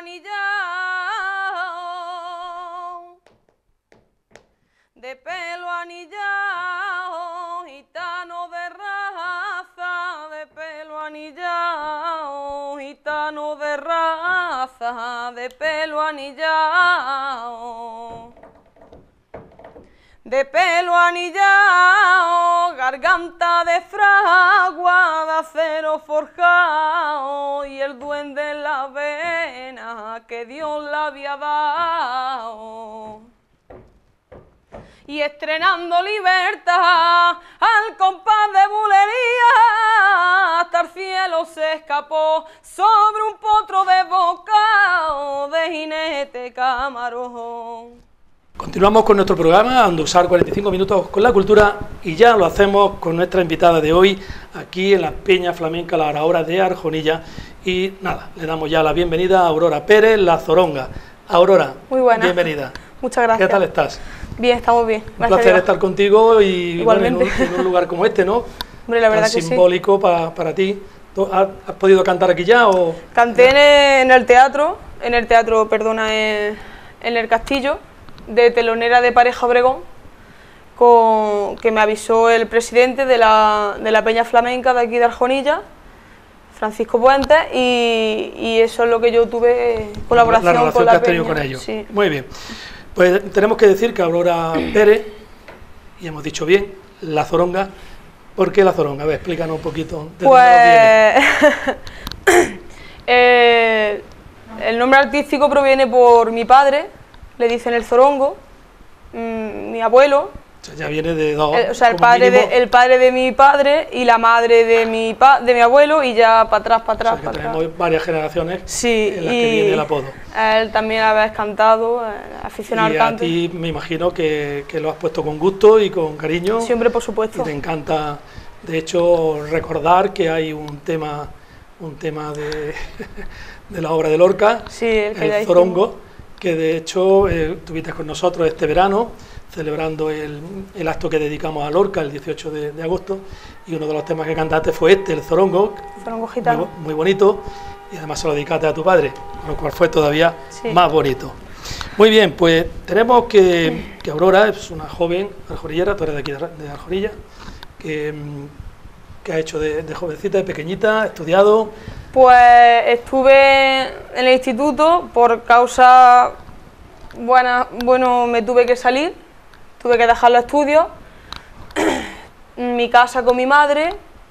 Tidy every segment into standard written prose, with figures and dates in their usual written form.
anillao, de pelo anillao, gitano de raza, de pelo anillao, gitano de raza, de pelo anillao. De pelo anillao, garganta de fragua, de acero forjao, y el duende en la vena que Dios le había dado. Y estrenando libertad al compás de bulería, hasta el cielo se escapó sobre un potro desbocado de jinete camarón. Continuamos con nuestro programa, Andusar 45 minutos con la cultura, y ya lo hacemos con nuestra invitada de hoy, aquí en la Peña Flamenca La Hora de Arjonilla. Y nada, le damos ya la bienvenida a Aurora Pérez, La Zoronga. Aurora, muy buena. Bienvenida. Muchas gracias. ¿Qué tal estás? Bien, estamos bien. Un placer estar contigo y bueno, en un lugar como este, ¿no? Hombre, la verdad tan que simbólico sí. para ti. ¿Has podido cantar aquí ya? O... Canté en el teatro, en el Castillo, de telonera de Pareja Obregón, que me avisó el presidente de la Peña Flamenca de aquí de Arjonilla, Francisco Puentes, y eso es lo que yo tuve colaboración con la que has Peña. tenido con ellos. Sí. Muy bien. Pues tenemos que decir que Aurora Pérez, y hemos dicho bien, La Zoronga. ¿Por qué La Zoronga? A ver, explícanos un poquito. Pues el nombre artístico proviene por mi padre, le dicen el zorongo, mi abuelo. O sea, ya viene de dos. El padre de mi padre y la madre de mi abuelo, y ya para atrás. O sea, que tenemos varias generaciones, sí, en las que viene el apodo. Él también había cantado, aficionado al canto. Y a ti me imagino que lo has puesto con gusto y con cariño. Siempre, por supuesto. Y te encanta, de hecho, recordar que hay un tema de la obra de Lorca, sí, el zorongo, que de hecho estuviste con nosotros este verano, celebrando el acto que dedicamos a Lorca el 18 de agosto, y uno de los temas que cantaste fue el zorongo, gitano. Muy bonito, y además se lo dedicaste a tu padre, lo cual fue todavía más bonito. Muy bien, pues tenemos que Aurora es una joven arjonillera, tú eres de aquí de Arjonilla, que ha hecho de jovencita, de pequeñita, ha estudiado. Pues estuve en el instituto por causa bueno, me tuve que salir. Tuve que dejar los estudios, mi casa con mi madre,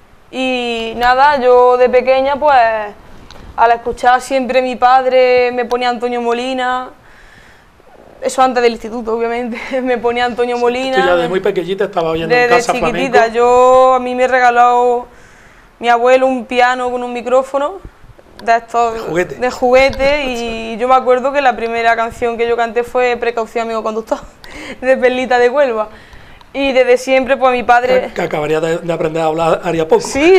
y nada, yo de pequeña, pues, al escuchar siempre mi padre, me ponía Antonio Molina, eso antes del instituto, obviamente, me ponía Antonio Molina. Tú ya de muy pequeñita estaba oyendo en casa chiquitita, flamenco. a mí me regaló mi abuelo un piano con un micrófono, de juguete, y yo me acuerdo que la primera canción que yo canté fue Precaución, amigo conductor, de Perlita de Huelva, y desde siempre pues mi padre... Que acabaría de aprender a hablar haría poco. Sí,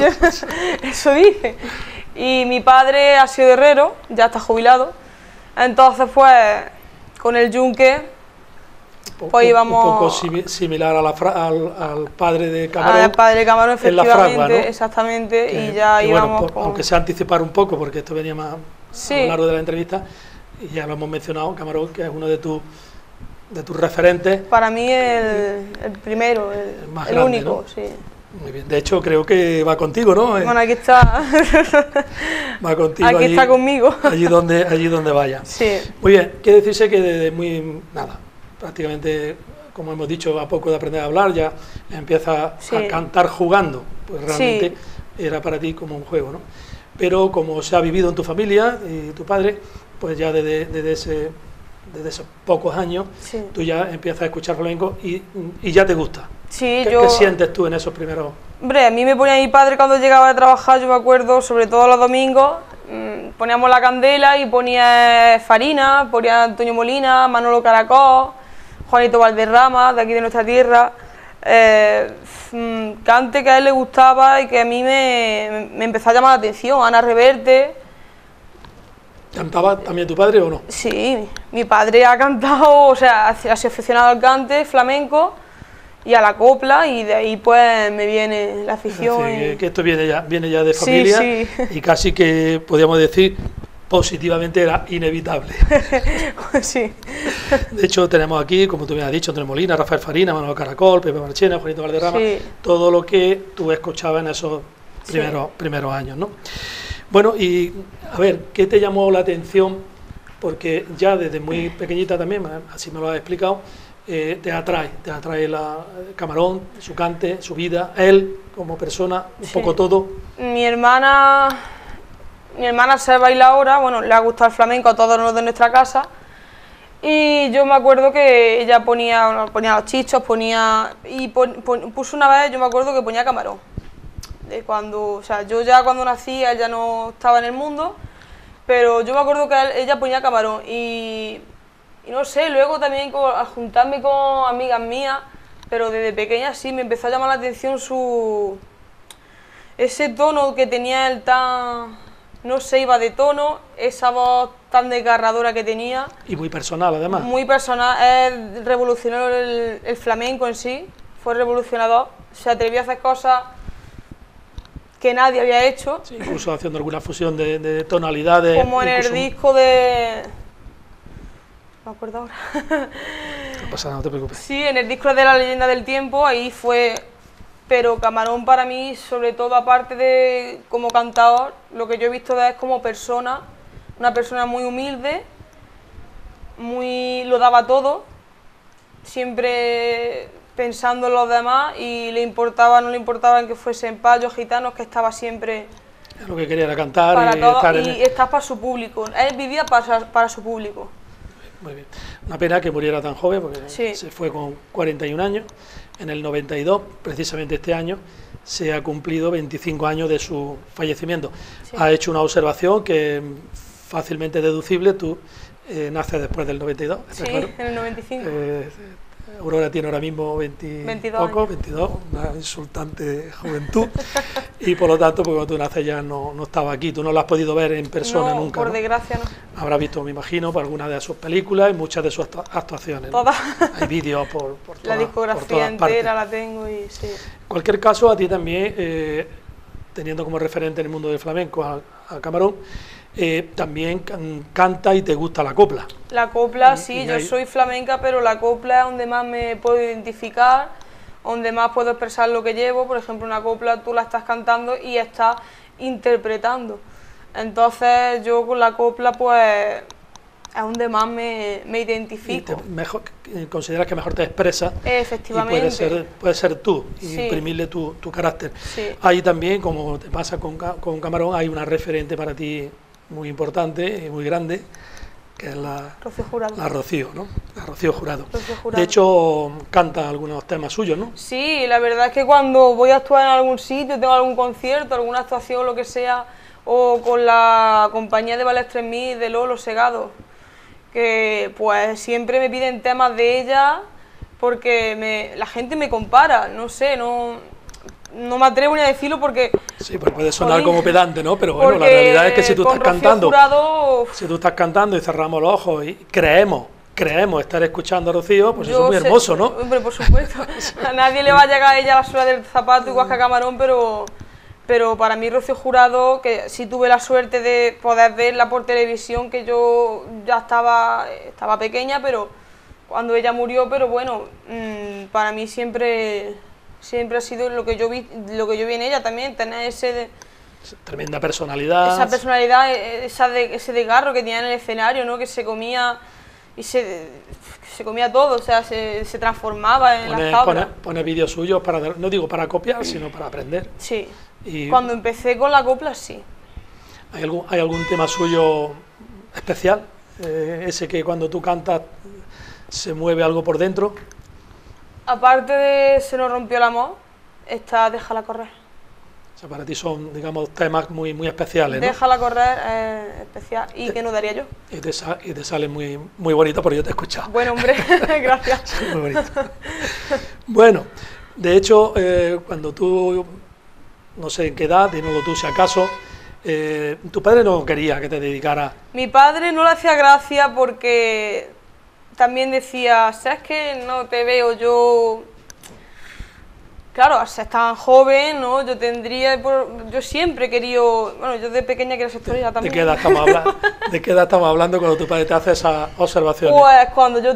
eso dice. Y mi padre ha sido herrero, ya está jubilado, entonces pues con el yunque pues íbamos... Un poco similar al padre de Camarón. Al padre de Camarón, efectivamente, en la fragua, ¿no? exactamente, y ya íbamos... Bueno, aunque sea anticipar un poco, porque esto venía más a lo largo de la entrevista, y ya lo hemos mencionado, Camarón, que es uno de tus referentes. Para mí el primero, el único, ¿no? Sí. Muy bien, de hecho creo que va contigo, ¿no? Bueno, aquí está. Va contigo. Aquí está conmigo. Allí donde vaya. Sí. Muy bien, quiere decirse que desde prácticamente, como hemos dicho, a poco de aprender a hablar, ya empieza a cantar jugando, pues realmente era para ti como un juego, ¿no? Pero como se ha vivido en tu familia y tu padre, pues ya desde esos pocos años, tú ya empiezas a escuchar flamenco y ya te gusta. Sí, ¿Qué sientes tú en esos primeros? Hombre, a mí me ponía mi padre cuando llegaba de trabajar, yo me acuerdo, sobre todo los domingos, poníamos la candela y ponía Farina, ponía Antonio Molina, Manolo Caracol, Juanito Valderrama, de aquí de nuestra tierra, cante que a él le gustaba y que a mí me empezó a llamar la atención, Ana Reverte. ¿Cantaba también tu padre o no? Sí, mi padre ha cantado, o sea, ha sido aficionado al cante flamenco y a la copla, y de ahí pues me viene la afición. Que esto viene ya de familia, y casi que podríamos decir positivamente era inevitable. Sí. De hecho, tenemos aquí, como tú me has dicho, Antonio Molina, Rafael Farina, Manuel Caracol, Pepe Marchena, Juanito Valderrama, sí, todo lo que tú escuchabas en esos primeros años, ¿no? Bueno, y a ver, ¿qué te llamó la atención? Porque ya desde muy pequeñita también, así me lo has explicado, te atrae Camarón, su cante, su vida, él como persona, un poco todo. Mi hermana sabe bailar ahora, bueno, le ha gustado el flamenco a todos los de nuestra casa, y yo me acuerdo que ella ponía los chichos, puso una vez, yo me acuerdo que ponía Camarón. O sea, yo ya cuando nací, ella no estaba en el mundo, pero yo me acuerdo que ella ponía Camarón, y no sé, luego también al juntarme con amigas mías, pero desde pequeña sí, me empezó a llamar la atención ese tono que tenía él tan, no sé, iba de tono, esa voz tan desgarradora que tenía. Y muy personal además. Muy personal, revolucionó el flamenco en sí, fue revolucionador, se atrevió a hacer cosas que nadie había hecho. Sí, incluso haciendo alguna fusión de tonalidades. Como en el disco de... No me acuerdo ahora. No pasa nada, no te preocupes. Sí, en el disco de La Leyenda del Tiempo, ahí fue... Pero Camarón para mí, sobre todo aparte de como cantador, lo que yo he visto de él es como persona, una persona muy humilde, lo daba todo, siempre pensando en los demás, y no le importaba en que fuesen payos, gitanos, que estaba siempre... Lo que quería era cantar para y todo, estar estar para su público, él vivía para su público. Muy bien. Una pena que muriera tan joven, porque sí, se fue con 41 años, en el 92, precisamente este año, se ha cumplido 25 años de su fallecimiento. Sí. Ha hecho una observación que es fácilmente deducible, tú naces después del 92, sí, claro. En el 95. Aurora tiene ahora mismo 22, una insultante juventud, y por lo tanto, pues, cuando tú naces ya no estaba aquí, tú no lo has podido ver en persona nunca. Por desgracia no. Habrás visto, me imagino, por algunas de sus películas y muchas de sus actuaciones. Todas. ¿No? Hay vídeos por la discografía entera la tengo y sí. En cualquier caso, a ti también, teniendo como referente en el mundo del flamenco a Camarón, también canta y te gusta la copla. La copla, sí, yo soy flamenca, pero la copla es donde más me puedo identificar, donde más puedo expresar lo que llevo. Por ejemplo, una copla tú la estás cantando y estás interpretando. Entonces yo con la copla pues es donde más me identifico. Consideras que mejor te expresas. Efectivamente. Y puedes ser tú, y sí, imprimirle tu carácter. Sí. Ahí también, como te pasa con Camarón, hay una referente para ti muy importante y muy grande, que es Rocío Jurado. La Rocío, ¿no? La Rocío Jurado. Rocío Jurado. De hecho, canta algunos temas suyos, ¿no? Sí, la verdad es que cuando voy a actuar en algún sitio, tengo algún concierto, alguna actuación, lo que sea, o con la compañía de Ballet 3000 de Lolo Segado, que pues siempre me piden temas de ella, porque la gente me compara, no sé, no me atrevo ni a decirlo porque... Sí, pues puede sonar como pedante, ¿no? Pero bueno, la realidad es que si tú estás cantando, si tú estás cantando y cerramos los ojos y creemos estar escuchando a Rocío, pues eso es muy hermoso, ¿no? Hombre, por supuesto, a nadie le va a llegar a ella la suela del zapato igual que a Camarón, pero para mí Rocío Jurado, que sí tuve la suerte de poder verla por televisión, que yo ya estaba pequeña, pero cuando ella murió, pero bueno, para mí siempre ha sido lo que yo vi en ella también, tener tremenda personalidad. Esa personalidad, ese desgarro que tenía en el escenario, ¿no? Que se comía y se comía todo, o sea, se transformaba en las tablas. Pone vídeos suyos no digo para copiar, sino para aprender. Sí. Cuando empecé con la copla, sí. ¿Hay algún tema suyo especial? Ese que cuando tú cantas se mueve algo por dentro. Aparte de Se nos rompió el amor, está Déjala correr. O sea, para ti son, digamos, temas muy, muy especiales, ¿no? Déjala correr es especial y que no daría yo. Y te sale muy, muy bonito, porque yo te he escuchado. Bueno, hombre, gracias. Muy bonito. Bueno, de hecho, cuando tú, no sé en qué edad, dímelo tú si acaso, tu padre no quería que te dedicaras... Mi padre no le hacía gracia porque también decía, ¿sabes que no te veo yo claro, al ser tan joven, ¿no? Yo siempre he querido, bueno, yo de pequeña quiero ser torera también. ¿De qué edad estamos hablando cuando tu padre te hace esas observaciones? Pues cuando yo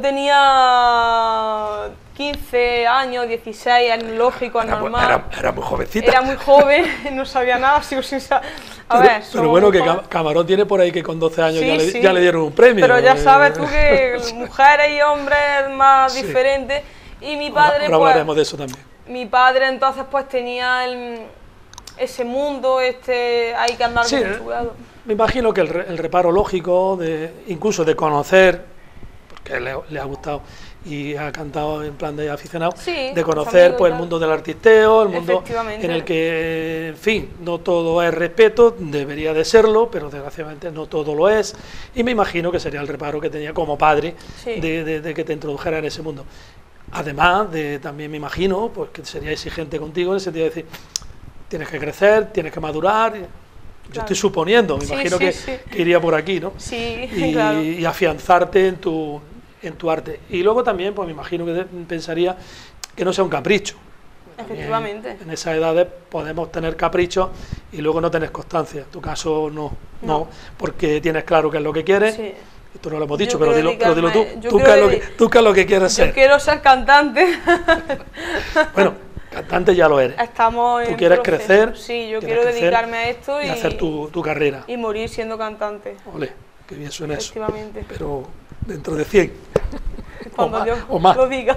tenía 15 años, 16, es lógico, es normal. Era muy jovencita. Era muy joven, no sabía nada, sigo sin saber. Pero bueno, que Camarón tiene por ahí que con 12 años sí, ya le dieron un premio. Pero ya sabes tú que mujeres y hombres más diferentes. Y mi padre, ahora hablaremos de eso también. Mi padre entonces pues tenía ese mundo, hay que andar con mucho cuidado. Me imagino que el reparo lógico, incluso de conocer, porque le ha gustado y ha cantado en plan de aficionado, de conocer pues el mundo del artisteo, el mundo en el que, en fin, no todo es respeto, debería de serlo, pero desgraciadamente no todo lo es, y me imagino que sería el reparo que tenía como padre de que te introdujera en ese mundo. Además también me imagino pues que sería exigente contigo en el sentido de decir, tienes que crecer, tienes que madurar. Yo estoy suponiendo, me imagino que iría por aquí, ¿no? Sí, y afianzarte en tu arte. Y luego también, pues me imagino que pensaría que no sea un capricho. Efectivamente. En esas edades podemos tener caprichos y luego no tener constancia. En tu caso no, porque tienes claro qué es lo que quieres. Sí. Esto no lo hemos dicho, pero dilo tú. ¿Tú qué es lo que quieres ser? Yo quiero ser cantante. Bueno, cantante ya lo eres. Tú quieres crecer. Sí, yo quiero dedicarme a esto y hacer tu carrera. Y morir siendo cantante. Ole, qué bien suena eso. Efectivamente. Pero dentro de 100. Cuando Dios lo diga.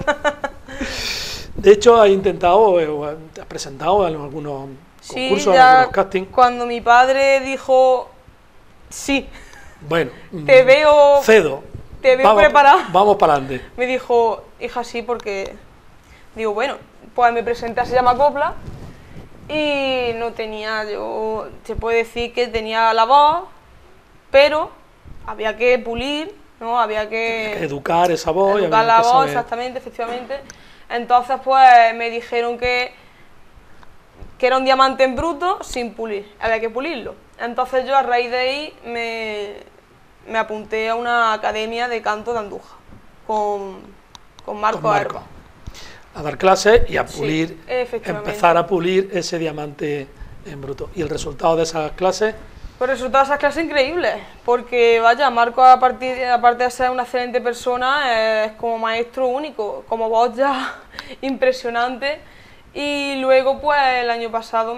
De hecho, has intentado, te has presentado en algunos concursos, en algunos castings. Cuando mi padre dijo sí. Bueno, te veo preparado. Vamos para adelante. Me dijo, hija, sí, porque digo, bueno, pues me presenté a Se llama Copla y no tenía, se puede decir que tenía la voz, pero había que pulir, ¿no? Había que educar esa voz. Educar la voz, exactamente, efectivamente. Entonces, pues me dijeron que era un diamante en bruto sin pulir, había que pulirlo. Entonces yo a raíz de ahí me apunté a una academia de canto de Andújar con Marco Arba. A dar clases y a pulir, empezar a pulir ese diamante en bruto. ¿Y el resultado de esas clases? Pues el resultado de esas clases increíbles, porque vaya, Marco aparte de ser una excelente persona, es como maestro único, como voz ya impresionante. Y luego pues el año pasado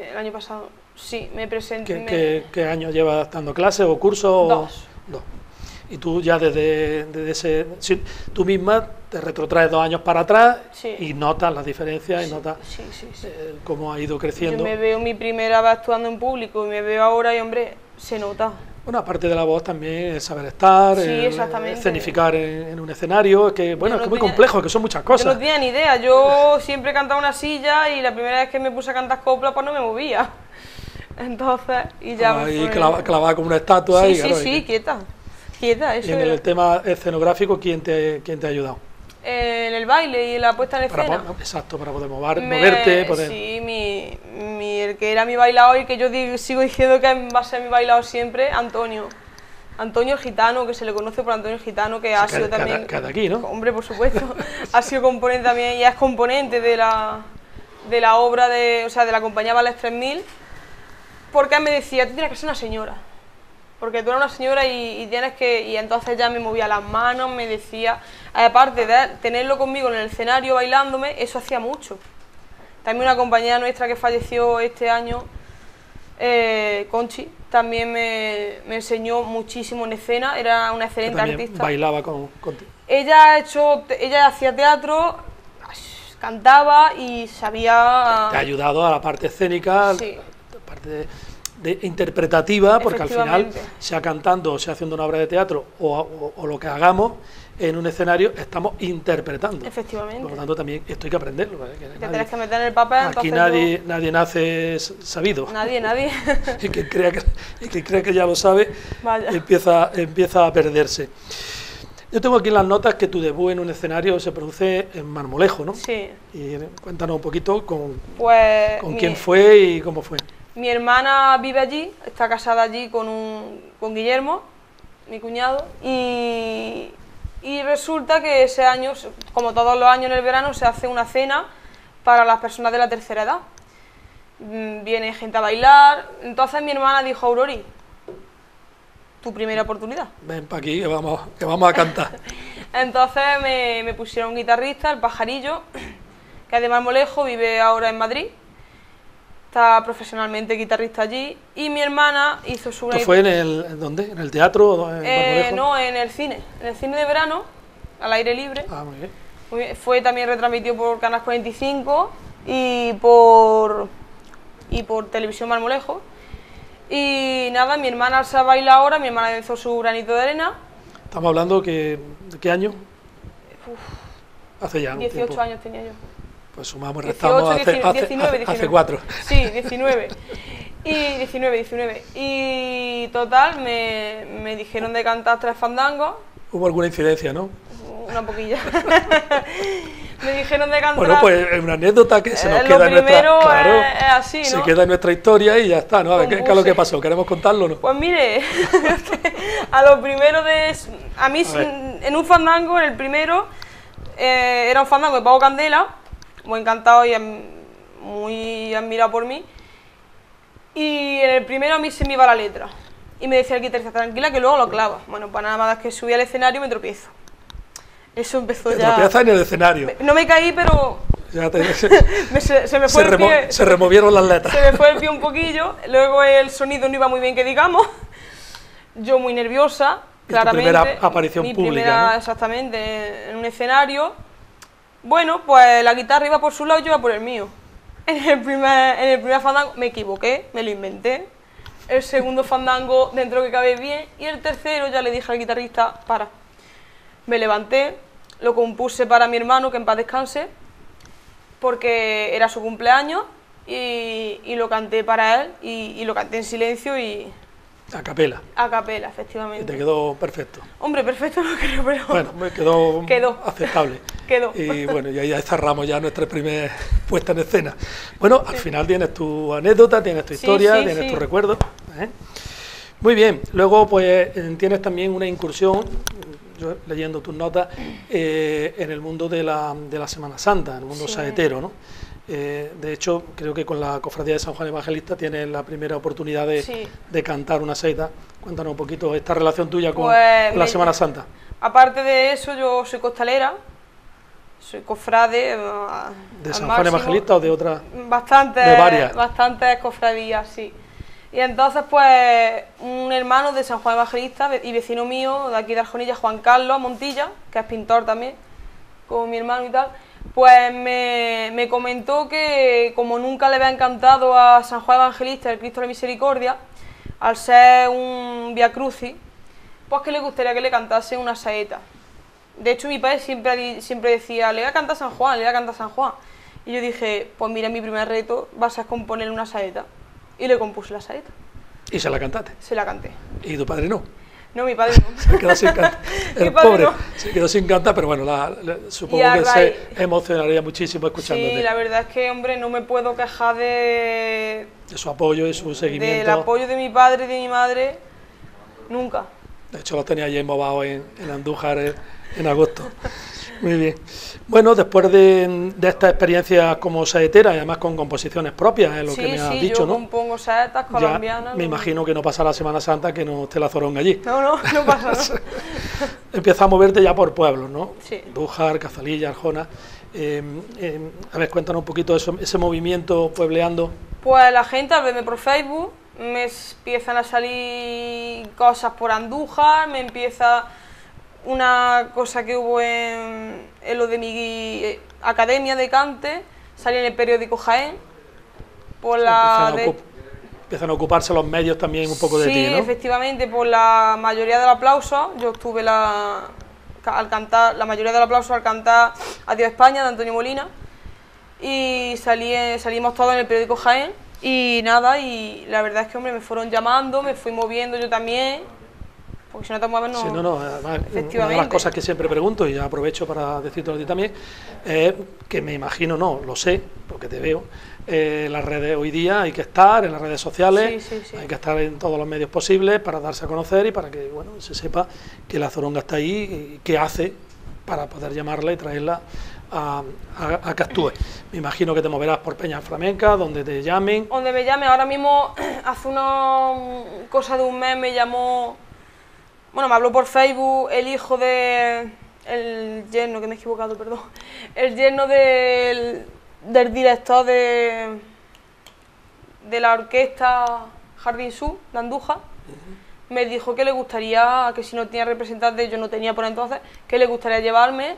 sí, me presenté. ¿Qué año llevas dando clases o cursos? Dos. Y tú ya desde ese... tú misma te retrotraes 2 años para atrás y notas las diferencias y notas cómo ha ido creciendo. Yo me veo mi primera vez actuando en público y me veo ahora y, hombre, se nota. Bueno, aparte de la voz también el saber estar, escenificar en un escenario, que bueno, es que es muy complejo, que son muchas cosas. Yo no tenía ni idea, yo siempre he cantado en una silla y la primera vez que me puse a cantar copla pues no me movía. Entonces, y ya... Ahí clavada como una estatua. Quieta. Eso y en el tema escenográfico, ¿quién te ha ayudado? En el baile y en la puesta en escena. Exacto, para poder moverte. Sí, el que era mi bailador y que yo sigo diciendo que va a ser mi bailador siempre, Antonio el Gitano, que se le conoce por Antonio el Gitano, que ha sido también... Que de aquí, ¿no? Hombre, por supuesto. Ha sido componente también y es componente de la obra de la compañía Ballet 3000, porque él me decía, tú tienes que ser una señora. Porque tú eres una señora y tienes que... Y entonces ya me movía las manos, me decía... Aparte de tenerlo conmigo en el escenario bailándome, eso hacía mucho. También una compañera nuestra que falleció este año, Conchi, también me enseñó muchísimo en escena, era una excelente artista. Bailaba contigo. Ella hacía teatro, cantaba y sabía... Te ha ayudado a la parte escénica, sí. La parte de interpretativa, porque al final, sea cantando o sea haciendo una obra de teatro o lo que hagamos en un escenario, estamos interpretando. Efectivamente. Por lo tanto, también esto hay que aprenderlo. Te tienes que meter en el papel. Aquí nadie nace sabido. Nadie. Y quien crea que ya lo sabe, empieza a perderse. Yo tengo aquí las notas que tu debut en un escenario se produce en Marmolejo, ¿no? Sí. Y cuéntanos un poquito con quién fue y cómo fue. Mi hermana vive allí, está casada allí con Guillermo, mi cuñado, y resulta que ese año, como todos los años en el verano, se hace una cena para las personas de la tercera edad. Viene gente a bailar. Entonces mi hermana dijo: Aurori, tu primera oportunidad. Ven para aquí que vamos a cantar. Entonces me pusieron un guitarrista, el Pajarillo, que es de Marmolejo, vive ahora en Madrid. Está profesionalmente guitarrista allí. Y mi hermana hizo su... ¿Esto fue en ¿dónde? ¿En el teatro? No, en el cine de verano, al aire libre. Ah, muy bien. Fue también retransmitido por Canal 45 y por Televisión Marmolejo. Y nada, mi hermana se baila ahora, mi hermana hizo su granito de arena. Estamos hablando ¿de qué año? Hace ya 18 tiempo. años tenía yo. Pues sumamos y restamos 19. Hace 4. Sí, 19. Y 19. Y total, me dijeron de cantar 3 fandangos. ¿Hubo alguna incidencia, no? Una poquilla. Me dijeron de cantar... Bueno, pues es una anécdota que se nos queda en nuestra... Claro, es así, ¿no? Se queda en nuestra historia y ya está, ¿no? A ver, ¿qué es lo que pasó? ¿Queremos contarlo o no? Pues mire, a lo primero a mí, en un fandango, en el primero, era un fandango de Pago Candela, muy encantado y muy admirado por mí. Y en el primero a mí se me iba la letra. Y me decía el guitarrista: tranquila que luego lo clavas. Bueno, pues nada más que subí al escenario me tropiezo. Eso empezó ya... Te tropiezas en el escenario. No me caí, pero... se me fue el pie. Se removieron las letras. Se me fue el pie un poquillo. Luego el sonido no iba muy bien, que digamos. Yo muy nerviosa, claramente. Tu primera aparición pública, ¿no? Exactamente, en un escenario. Bueno, pues la guitarra iba por su lado y yo iba por el mío. En el primer fandango me equivoqué, me lo inventé. El segundo fandango, dentro que cabe bien. Y el tercero ya le dije al guitarrista: para. Me levanté, lo compuse para mi hermano, que en paz descanse, porque era su cumpleaños, y lo canté para él, y lo canté en silencio y... A capela. A capela, efectivamente. Y te quedó perfecto. Hombre, perfecto no creo, pero... Bueno, quedó aceptable. Quedó. Y bueno, y ahí cerramos ya nuestra primera puesta en escena. Bueno, al final tienes tu anécdota, tienes tu historia, tienes tus recuerdos. Muy bien, luego pues tienes también una incursión, yo leyendo tus notas, en el mundo de la Semana Santa, en el mundo saetero, ¿no? De hecho, creo que con la Cofradía de San Juan Evangelista tienes la primera oportunidad de cantar una saeta. Cuéntanos un poquito esta relación tuya con la Semana Santa. Aparte de eso, yo soy costalera, soy cofrade. ¿De San Juan Evangelista o de otra? Bastantes cofradías, sí. Y entonces, pues, un hermano de San Juan Evangelista y vecino mío de aquí de Arjonilla, Juan Carlos Montilla, que es pintor también, como mi hermano y tal, pues me comentó que como nunca le había encantado a San Juan Evangelista, el Cristo de la Misericordia, al ser un Via Crucis, pues que le gustaría que le cantase una saeta. De hecho, mi padre siempre decía: le voy a cantar a San Juan, le voy a cantar a San Juan. Y yo dije: pues mira, mi primer reto va a ser componer una saeta. Y le compuse la saeta. ¿Y se la cantaste? Se la canté. ¿Y tu padre no? No, mi padre no. Se quedó sin cantar. El pobre no. Se quedó sin cantar, pero bueno, supongo que se emocionaría muchísimo escuchándote. Sí, la verdad es que, hombre, no me puedo quejar de su apoyo y su seguimiento. Del apoyo de mi padre y de mi madre, nunca. De hecho, los tenía ya embobados en Andújar en agosto. Muy bien. Bueno, después de esta experiencia como saetera, y además con composiciones propias, es lo que me has dicho, ¿no? Sí, yo compongo saetas colombianas. Me imagino que no pasa la Semana Santa que no esté la zoronga allí. No pasa nada. Empiezas a moverte ya por pueblos, ¿no? Sí. Andújar, Cazalilla, Arjona. A ver, cuéntanos un poquito ese movimiento puebleando. Pues la gente, al verme por Facebook, me empiezan a salir cosas por Andújar, me empieza... Una cosa que hubo en lo de mi academia de cante, salí en el periódico Jaén, empiezan a ocuparse los medios también un poco de ti, ¿no? Sí, efectivamente, por la mayoría del aplauso. Yo tuve la mayoría del aplauso al cantar Adiós España, de Antonio Molina, y salimos todos en el periódico Jaén, y nada, y la verdad es que, hombre, me fueron llamando, me fui moviendo yo también. Porque si no te mueves no... Sí, además, una de las cosas que siempre pregunto, y aprovecho para decirte a ti también, que me imagino, lo sé, porque te veo, las redes hoy día hay que estar en las redes sociales, sí. Hay que estar en todos los medios posibles para darse a conocer y para que se sepa que la zoronga está ahí y qué hace para poder llamarla y traerla a que actúes. Me imagino que te moverás por peñas flamencas, donde te llamen. Donde me llame, ahora mismo, hace una cosa de un mes me llamó, bueno, me habló por Facebook el hijo de, el yerno, que me he equivocado, perdón, el yerno del director de la orquesta Jardín Sur, de Andújar. Me dijo que le gustaría, que si no tenía representante, yo no tenía por entonces, que le gustaría llevarme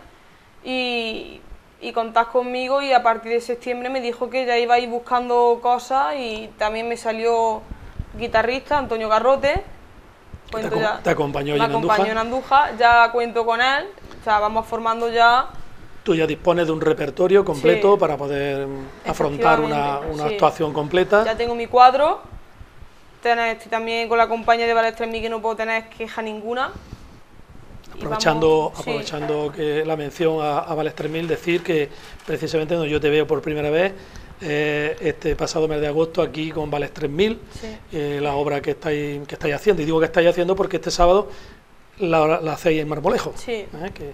y contar conmigo, y a partir de septiembre me dijo que ya iba a ir buscando cosas, y también me salió guitarrista, Antonio Garrote. ¿Te acompañó en Andújar? Ya cuento con él, o sea, vamos formando ya. Tú ya dispones de un repertorio completo, sí, para poder afrontar una sí, actuación completa. Ya tengo mi cuadro. Estoy también con la compañía de Ballet 3000, que no puedo tener queja ninguna. Aprovechando que la mención a Ballet 3000, decir que precisamente donde yo te veo por primera vez, este pasado mes de agosto aquí con Ballet 3000, sí, la obra que estáis haciendo. Y digo que estáis haciendo porque este sábado la hacéis en Marmolejo, sí, que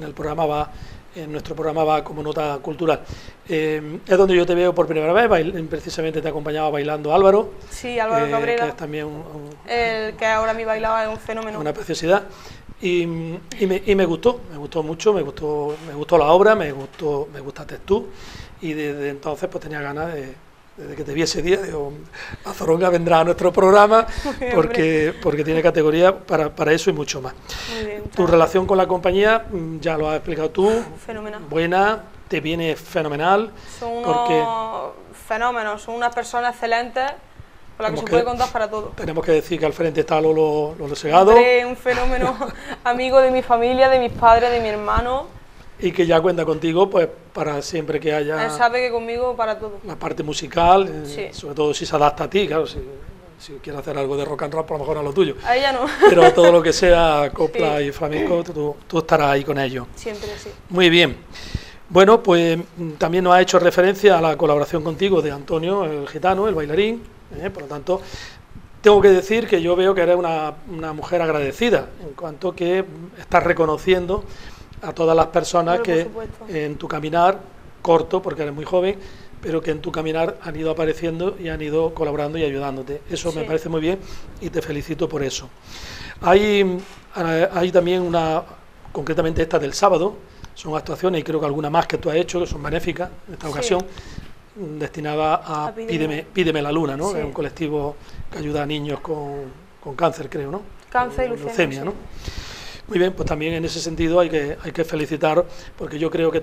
en nuestro programa va como nota cultural. Es donde yo te veo por primera vez, precisamente te acompañaba bailando Álvaro. Sí, Álvaro Cabrera. Que es también el que ahora mi bailaba es un fenómeno. Una preciosidad. Y me gustó mucho, me gustó la obra, me gustaste tú, y desde entonces pues tenía ganas desde que te vi ese día, digo, la Zoronga vendrá a nuestro programa porque tiene categoría para eso y mucho más. Muy bien, tu relación con la compañía, ya lo has explicado tú, fenomenal, buena, te viene fenomenal. Son unos fenómenos, son unas personas excelentes con las que se puede contar para todo. Tenemos que decir que al frente está Lolo Segado. Un fenómeno, amigo de mi familia, de mis padres, de mi hermano. Y que ya cuenta contigo pues para siempre que haya... Él sabe que conmigo para todo. La parte musical, sí, sobre todo si se adapta a ti, claro, si quieres hacer algo de rock and roll, por lo mejor a lo tuyo. A ella no. Pero todo lo que sea copla, sí, y flamenco, tú estarás ahí con ellos. Siempre, sí. Muy bien. Bueno, pues también nos ha hecho referencia a la colaboración contigo de Antonio, el gitano, el bailarín, por lo tanto... Tengo que decir que yo veo que eres una mujer agradecida, en cuanto que estás reconociendo a todas las personas que en tu caminar, corto porque eres muy joven, pero que en tu caminar han ido apareciendo y han ido colaborando y ayudándote. Eso sí, me parece muy bien y te felicito por eso. Hay también concretamente esta del sábado, son actuaciones, y creo que alguna más que tú has hecho, que son benéficas en esta ocasión, destinada a Pídeme la Luna, ¿no? Sí. Es un colectivo que ayuda a niños con cáncer, creo, ¿no? Cáncer y leucemia, ¿no? Muy bien, pues también en ese sentido hay que felicitar, porque yo creo que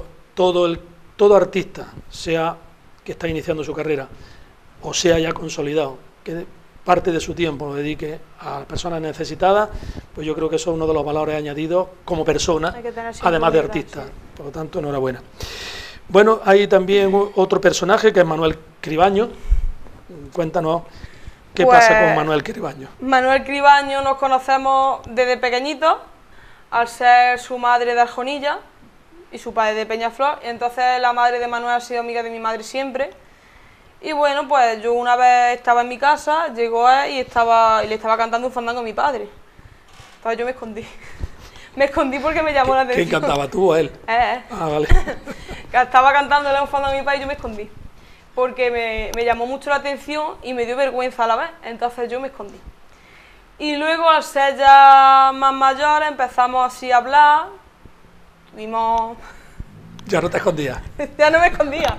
todo artista, sea que está iniciando su carrera o sea ya consolidado, que parte de su tiempo lo dedique a las personas necesitadas, pues yo creo que eso es uno de los valores añadidos como persona, además de artista. Sí. Por lo tanto, enhorabuena. Bueno, hay también otro personaje que es Manuel Cribaño. Cuéntanos qué pasa con Manuel Cribaño. Manuel Cribaño nos conocemos desde pequeñitos, al ser su madre de Arjonilla y su padre de Peñaflor. Entonces la madre de Manuel ha sido amiga de mi madre siempre. Y bueno, pues yo una vez estaba en mi casa, llegó él y le estaba cantando un fandango a mi padre. Entonces yo me escondí. Me escondí porque me llamó la atención. ¿Quién cantaba, tú o él? Ah, vale. Estaba cantándole un fandango a mi padre y yo me escondí. Porque me llamó mucho la atención y me dio vergüenza a la vez. Entonces yo me escondí. Y luego, al ser ya más mayores, empezamos así a hablar. Tuvimos... Ya no te escondías. Ya no me escondía.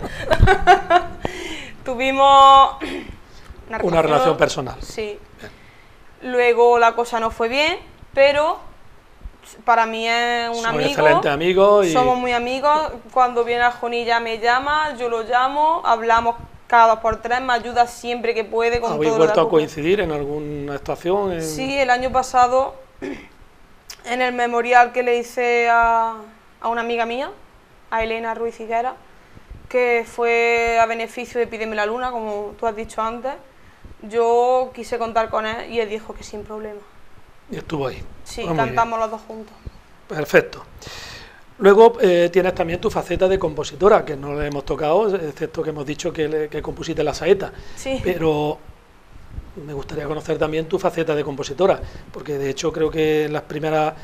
Tuvimos una relación personal. Sí. Bien. Luego la cosa no fue bien, pero para mí es un amigo. Excelente amigo. Somos muy amigos. Cuando viene a Jonilla me llama, yo lo llamo, hablamos cada 2 por 3, me ayuda siempre que puede con todo. ¿Habéis vuelto a coincidir en alguna actuación? Sí, el año pasado, en el memorial que le hice a una amiga mía, a Elena Ruiz Higuera, que fue a beneficio de Pídeme la Luna, como tú has dicho antes. Yo quise contar con él y él dijo que sin problema. Y estuvo ahí. Sí, cantamos los dos juntos. Perfecto. Luego tienes también tu faceta de compositora, que no le hemos tocado, excepto que hemos dicho que compusiste La Saeta. Sí. Pero me gustaría conocer también tu faceta de compositora, porque de hecho creo que en las primeras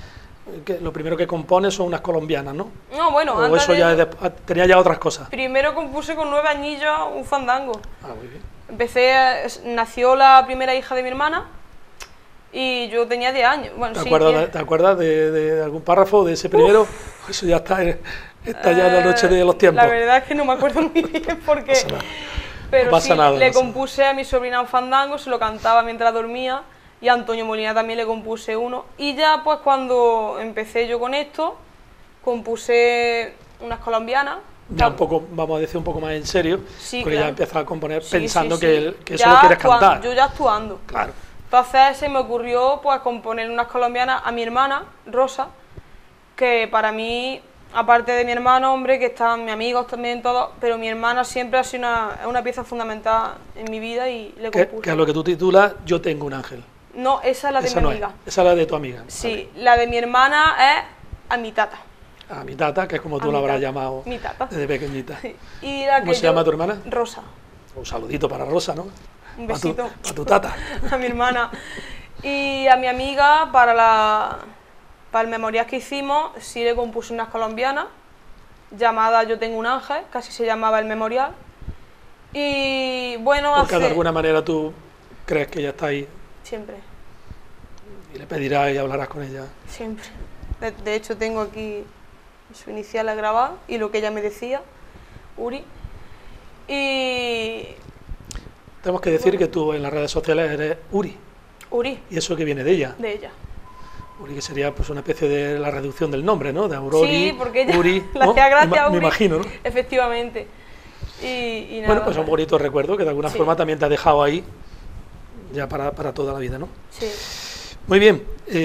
que lo primero que compones son unas colombianas, ¿no? No, bueno, o eso ya tenía ya otras cosas. Primero compuse con 9 añillos un fandango. Ah, muy bien. Nació la primera hija de mi hermana y yo tenía 10 años. Bueno, ¿Te acuerdas de algún párrafo de ese primero? Eso ya está ya en la noche de los tiempos. La verdad es que no me acuerdo muy bien porque... Pero sí, le compuse a mi sobrina un fandango, se lo cantaba mientras dormía, y a Antonio Molina también le compuse uno. Y ya pues cuando empecé yo con esto, compuse unas colombianas. Ya un poco, vamos a decir un poco más en serio, sí, porque claro. ya empiezas a componer pensando que eso ya lo quieres cantar. Yo ya actuando. Claro. Entonces se me ocurrió pues componer unas colombianas a mi hermana, Rosa, que para mí, aparte de mi hermano, hombre, que están mis amigos también, todos, pero mi hermana siempre ha sido una pieza fundamental en mi vida y le compuse. Que es lo que tú titulas Yo tengo un ángel. No, esa es la de mi amiga. Esa es la de tu amiga. Sí, vale. La de mi hermana es a mi tata. A mi tata, que es como tú la habrás llamado mi tata. desde pequeñita. Sí. Y la ¿Cómo se llama tu hermana? Rosa. Un saludito para Rosa, ¿no? Un besito. Para tu tata. A mi hermana. Y a mi amiga, para el memorial que hicimos, sí le compuse unas colombianas, llamada Yo tengo un ángel, casi se llamaba el memorial. Y bueno, porque de alguna manera tú crees que ella está ahí. Siempre. Y le pedirás y hablarás con ella. Siempre. De hecho tengo aquí su inicial grabada y lo que ella me decía, Uri. Y... Tenemos que decir que tú en las redes sociales eres Uri. Uri. ¿Y eso que viene de ella? De ella. Uri, que sería pues una especie de la reducción del nombre, ¿no? De Aurori, sí, porque ella Uri, la hacía gracia a Uri. Me imagino, ¿no? Efectivamente. Y nada, bueno, pues un bonito recuerdo que de alguna forma también te ha dejado ahí ya para toda la vida, ¿no? Sí. Muy bien.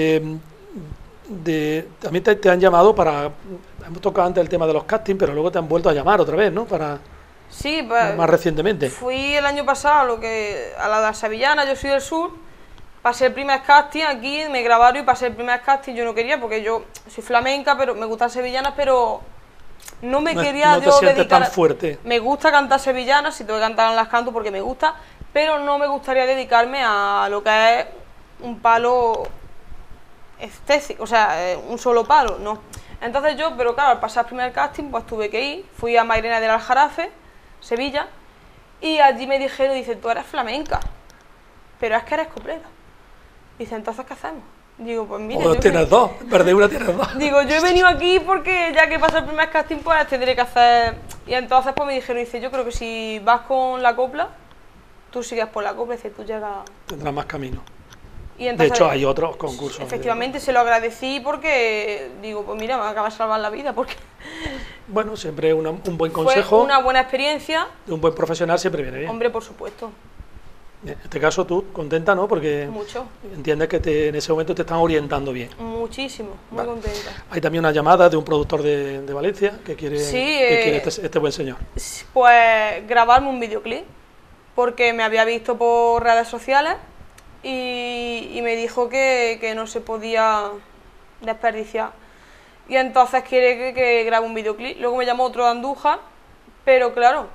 También te han llamado para... Hemos tocado antes el tema de los castings, pero luego te han vuelto a llamar otra vez, ¿no? Sí, pues, más recientemente. Fui el año pasado a la Sevillana, yo soy del sur, pasé el primer casting aquí, me grabaron y pasé el primer casting, yo no quería porque yo soy flamenca, pero me gustan sevillanas, pero no me quería yo dedicar... tan fuerte. Me gusta cantar sevillanas, si tengo que cantar las canto porque me gusta, pero no me gustaría dedicarme a lo que es un palo estético, o sea, un solo palo, no. Entonces yo, pero claro, al pasar el primer casting, pues tuve que ir, fui a Mairena del Aljarafe, Sevilla, y allí me dijeron, dice, tú eres flamenca, pero es que eres coplera. Dice, entonces, ¿qué hacemos? Digo, pues mira... tienes dos, en vez de una tienes dos. Digo, yo he venido aquí porque ya que pasa el primer casting, pues tendré que hacer... Y entonces pues me dijeron, dice, yo creo que si vas con la copla, tú sigues por la copla, dice, tú llegas... Tendrás más camino. Y entonces, de hecho, hay otros concursos. Efectivamente, se lo agradecí porque, digo, pues mira, me acaba de salvar la vida, porque... Bueno, siempre un buen consejo. Fue una buena experiencia. De un buen profesional siempre viene bien. Hombre, por supuesto. En este caso tú, contenta, ¿no? Porque mucho. Entiendes que en ese momento te están orientando bien. Muchísimo, muy contenta. Hay también una llamada de un productor de Valencia que quiere, este buen señor. Pues grabarme un videoclip, porque me había visto por redes sociales y me dijo que no se podía desperdiciar. Y entonces quiere que grabe un videoclip. Luego me llamó otro de Andújar, pero claro,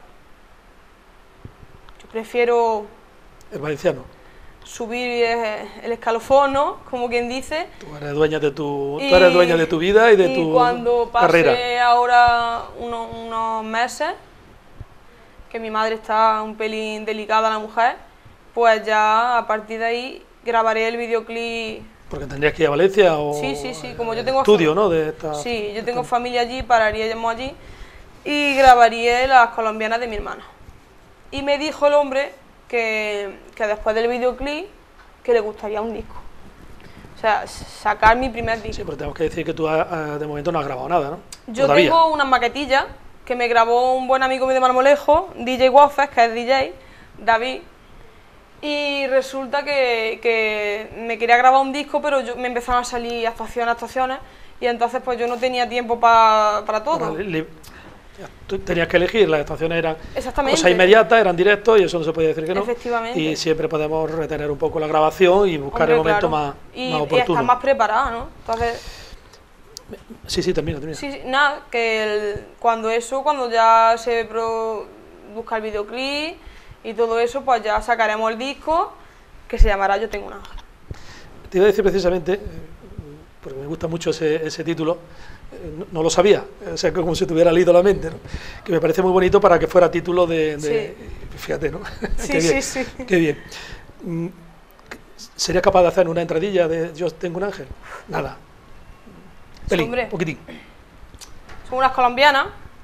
yo prefiero... El valenciano. Subir el escalofón, ¿no? Como quien dice. Tú eres dueña de tu vida y de tu carrera. Y cuando pasé ahora unos meses, que mi madre está un pelín delicada, la mujer, pues ya a partir de ahí grabaré el videoclip. Porque tendrías que ir a Valencia o... Sí, como yo tengo... Estudio, ¿no? Sí, yo tengo familia allí, pararíamos allí y grabaría las colombianas de mi hermana. Y me dijo el hombre que después del videoclip que le gustaría un disco, o sea, sacar mi primer disco. Sí, pero tenemos que decir que tú de momento no has grabado nada, ¿no? Yo tengo unas maquetillas que me grabó un buen amigo mío de Marmolejo, DJ Waffes, que es DJ, David, y resulta que me quería grabar un disco, pero me empezaron a salir actuaciones, y entonces pues yo no tenía tiempo para todo. Tú tenías que elegir, las actuaciones eran cosas inmediatas, eran directos y eso no se podía decir que no. Efectivamente. Y siempre podemos retener un poco la grabación y buscar el momento más oportuno. Y estar más preparada, ¿no? Entonces... Sí, termina. Sí, nada, que cuando ya se busca el videoclip y todo eso, pues ya sacaremos el disco que se llamará Yo tengo un ángel. Te iba a decir precisamente, porque me gusta mucho ese título, no lo sabía, o sea, como si tuviera leído la mente, ¿no? Que me parece muy bonito para que fuera título de fíjate, ¿no? Sí, Qué bien, sí. Qué bien. ¿Sería capaz de hacer una entradilla de Yo tengo un ángel? Nada. Pelín, Hombre. un poquitín. Son unas colombianas.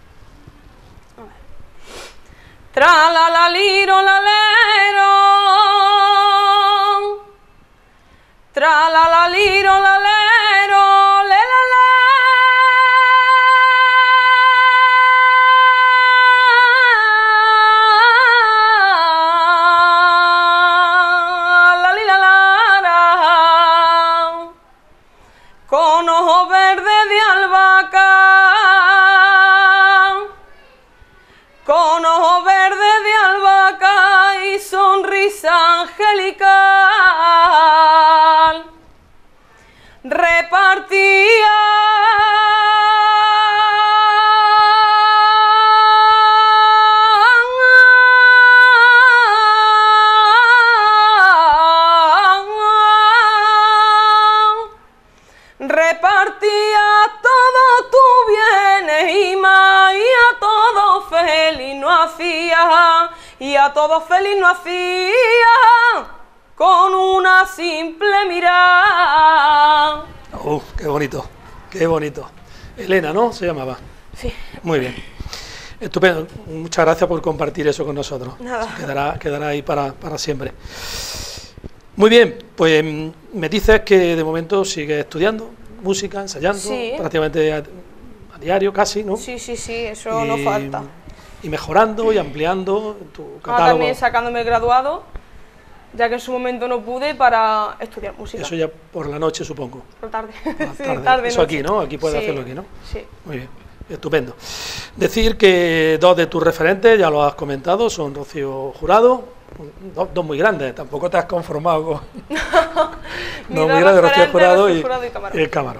Tra la la liro la lero. Tra la la liro la lero. Le la la. La li la la la. Con ojos verdes de albahaca. Con ojos verdes de albahaca y sonrisa angelical, repartía todo tu bienes y más, y a todo feliz no hacía, y a todo feliz no hacía con una simple mirada. Qué bonito, qué bonito. Elena, ¿no? Se llamaba. Sí. Muy bien. Estupendo. Muchas gracias por compartir eso con nosotros. Nada. Quedará ahí para siempre. Muy bien, pues me dices que de momento sigues estudiando música, ensayando, Sí. prácticamente a diario casi, ¿no? Sí, eso no falta. Y mejorando y ampliando tu catálogo. Ahora también sacándome el graduado, ya que en su momento no pude, para estudiar música. Eso ya por la noche, supongo. Por tarde. Por la Sí, tarde. tarde, Eso noche. aquí, ¿no? Aquí puedes Sí, hacerlo aquí, ¿no? Sí. Muy bien, estupendo. Decir que dos de tus referentes, ya lo has comentado, son Rocío Jurado, dos muy grandes, tampoco te has conformado con... Mis muy dos grandes, Rocío referentes, Jurado Rocío y Jurado y Camarón. el Camarón.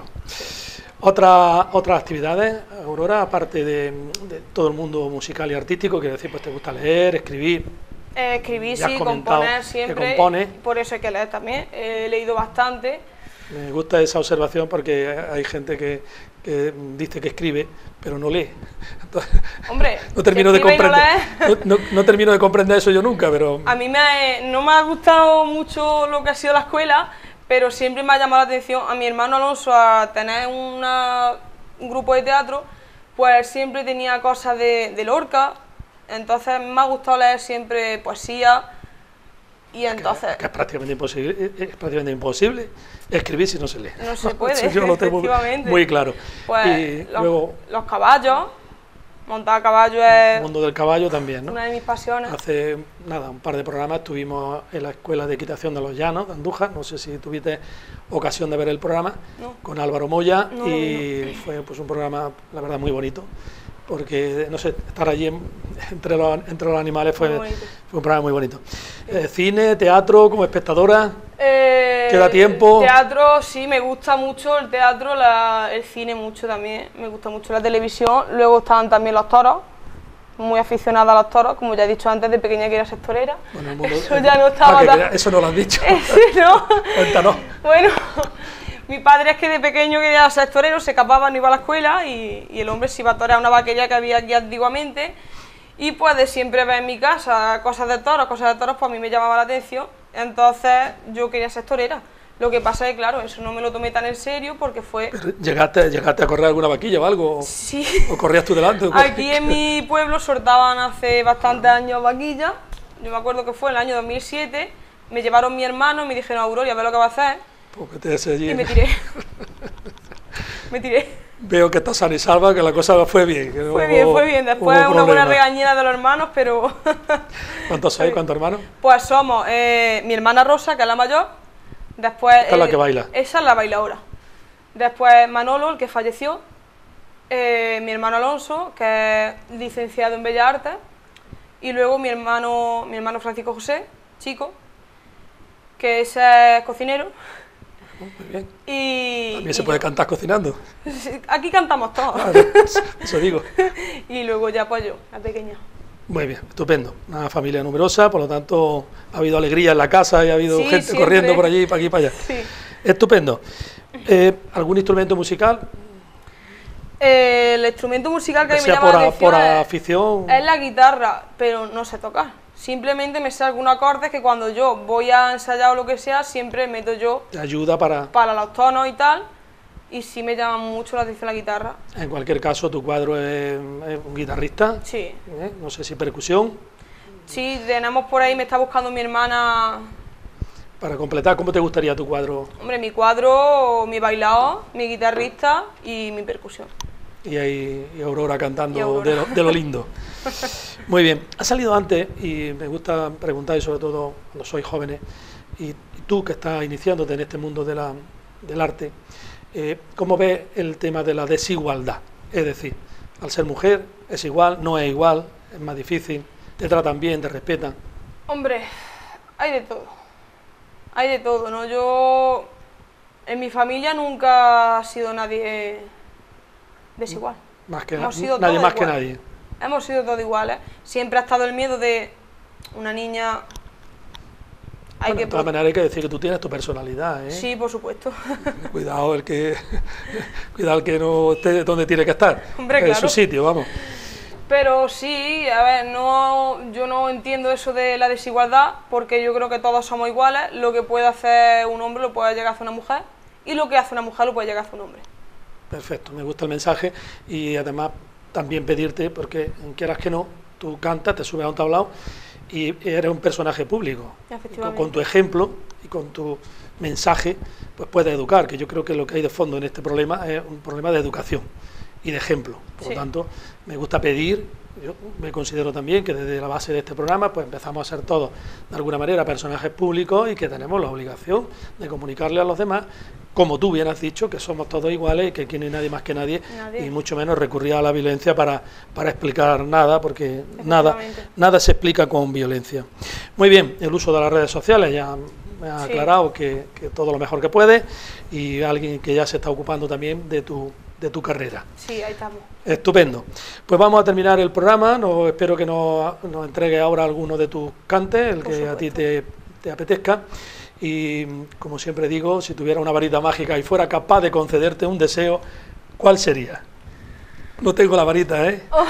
Otras actividades, Aurora, aparte de todo el mundo musical y artístico, quiero decir, pues te gusta leer, escribir. Escribir, Ya has sí, comentado componer que siempre, compones. por eso hay que leer también. He leído bastante. Me gusta esa observación porque hay gente que dice que escribe, pero no lee. Entonces, Hombre, no termino de escribe y no comprender. No termino de comprender eso yo nunca, pero A mí no me ha gustado mucho lo que ha sido la escuela, pero siempre me ha llamado la atención a mi hermano Alonso a tener un grupo de teatro, pues siempre tenía cosas de Lorca, entonces me ha gustado leer siempre poesía y entonces... es prácticamente imposible escribir si no se lee. No se puede, Yo lo tengo efectivamente. muy claro. Pues Y luego los caballos, montar a caballo el es mundo del caballo también, ¿no? una de mis pasiones. Hace un par de programas estuvimos en la Escuela de Equitación de los Llanos, de Andújar, no sé si tuviste ocasión de ver el programa, No. con Álvaro Moya, No, y fue pues un programa, la verdad, muy bonito, porque, no sé, estar allí entre los animales fue un programa muy bonito. Cine, teatro, como espectadora, ¿queda tiempo? Teatro, sí, me gusta mucho el teatro, el cine mucho también, me gusta mucho la televisión, luego estaban también los toros, muy aficionada a los toros, como ya he dicho antes, de pequeña quería ser torera. Bueno, el mundo, eso ya no estaba eso no lo has dicho. Sí, ¿no? Cuéntanos. Bueno, mi padre es que de pequeño quería ser torero, se escapaba, no iba a la escuela y el hombre se iba a torear a una vaquería que había aquí antiguamente. Y pues de siempre ver en mi casa cosas de toros, pues a mí me llamaba la atención, entonces yo quería ser torera. Lo que pasa es que, claro, eso no me lo tomé tan en serio porque fue... Pero ¿Llegaste a correr alguna vaquilla o algo? Sí. ¿O corrías tú delante? Aquí en mi pueblo sortaban hace bastantes años vaquillas, yo me acuerdo que fue en el año 2007, me llevaron mi hermano y me dijeron, Aurora, ve lo que va a hacer, Porque te hace allí. y me tiré. Me tiré. Veo que estás sana y salva, que la cosa fue bien. Que Fue bien. Después una buena regañina de los hermanos, pero... ¿Cuántos sois? ¿Cuántos hermanos? Pues somos mi hermana Rosa, que es la mayor. Después... Esta es la que baila. Esa es la bailadora. Después Manolo, el que falleció. Mi hermano Alonso, que es licenciado en Bellas Artes. Y luego mi hermano Francisco José, chico, que es cocinero. Muy bien. Y También se puede cantar cocinando. Aquí cantamos todos. Claro, eso digo. Y luego ya pues yo, la pequeña. Muy bien, estupendo. Una familia numerosa, por lo tanto ha habido alegría en la casa y ha habido Sí, gente siempre. corriendo por allí, para aquí y para allá. Sí. Estupendo. ¿Algún instrumento musical? El instrumento musical que me sea llama la atención por afición. Es la guitarra, pero no sé tocar. Simplemente me sé algunos acordes que cuando yo voy a ensayar o lo que sea, siempre meto yo. Te ayuda para los tonos y tal. Y sí me llama mucho la atención la guitarra. En cualquier caso, tu cuadro es un guitarrista. Sí. No sé si percusión. Sí, tenemos por ahí, me está buscando mi hermana. Para completar, ¿cómo te gustaría tu cuadro? Hombre, mi cuadro, mi bailaor, mi guitarrista y mi percusión. Y ahí Aurora cantando Aurora. De lo lindo. Muy bien, ha salido antes y me gusta preguntar, y sobre todo cuando sois jóvenes, y tú que estás iniciándote en este mundo del arte, ¿cómo ves el tema de la desigualdad? Es decir, al ser mujer, ¿es igual, no es igual, es más difícil, te tratan bien, te respetan? Hombre, hay de todo. Hay de todo, ¿no? Yo, en mi familia nunca ha sido nadie desigual. Nadie más que nadie. Hemos sido todos iguales. Siempre ha estado el miedo de una niña. De todas maneras hay que decir que tú tienes tu personalidad, ¿eh? Sí, por supuesto. Cuidado el que no esté donde tiene que estar. Hombre, en claro. su sitio, vamos. Pero sí, a ver, yo no entiendo eso de la desigualdad, porque yo creo que todos somos iguales. Lo que puede hacer un hombre lo puede llegar a hacer una mujer, y lo que hace una mujer lo puede llegar a hacer un hombre. Perfecto, me gusta el mensaje, y además también pedirte, porque quieras que no, tú cantas, te subes a un tablao y eres un personaje público. Con tu ejemplo y con tu mensaje, pues puedes educar, que yo creo que lo que hay de fondo en este problema es un problema de educación y de ejemplo. Por lo tanto, me gusta pedir, yo me considero también que desde la base de este programa pues empezamos a ser todos de alguna manera personajes públicos y que tenemos la obligación de comunicarle a los demás, como tú bien has dicho, que somos todos iguales y que aquí no hay nadie más que nadie. Y mucho menos recurrir a la violencia para explicar nada, porque nada se explica con violencia. Muy bien, el uso de las redes sociales, ya me ha aclarado que todo lo mejor que puede, y alguien que ya se está ocupando también de tu carrera. Sí, ahí estamos. Estupendo. Pues vamos a terminar el programa. Espero que nos entregue ahora alguno de tus cantes, el que a ti te apetezca. Y como siempre digo, si tuviera una varita mágica y fuera capaz de concederte un deseo, ¿cuál sería? No tengo la varita, ¿eh? Oh.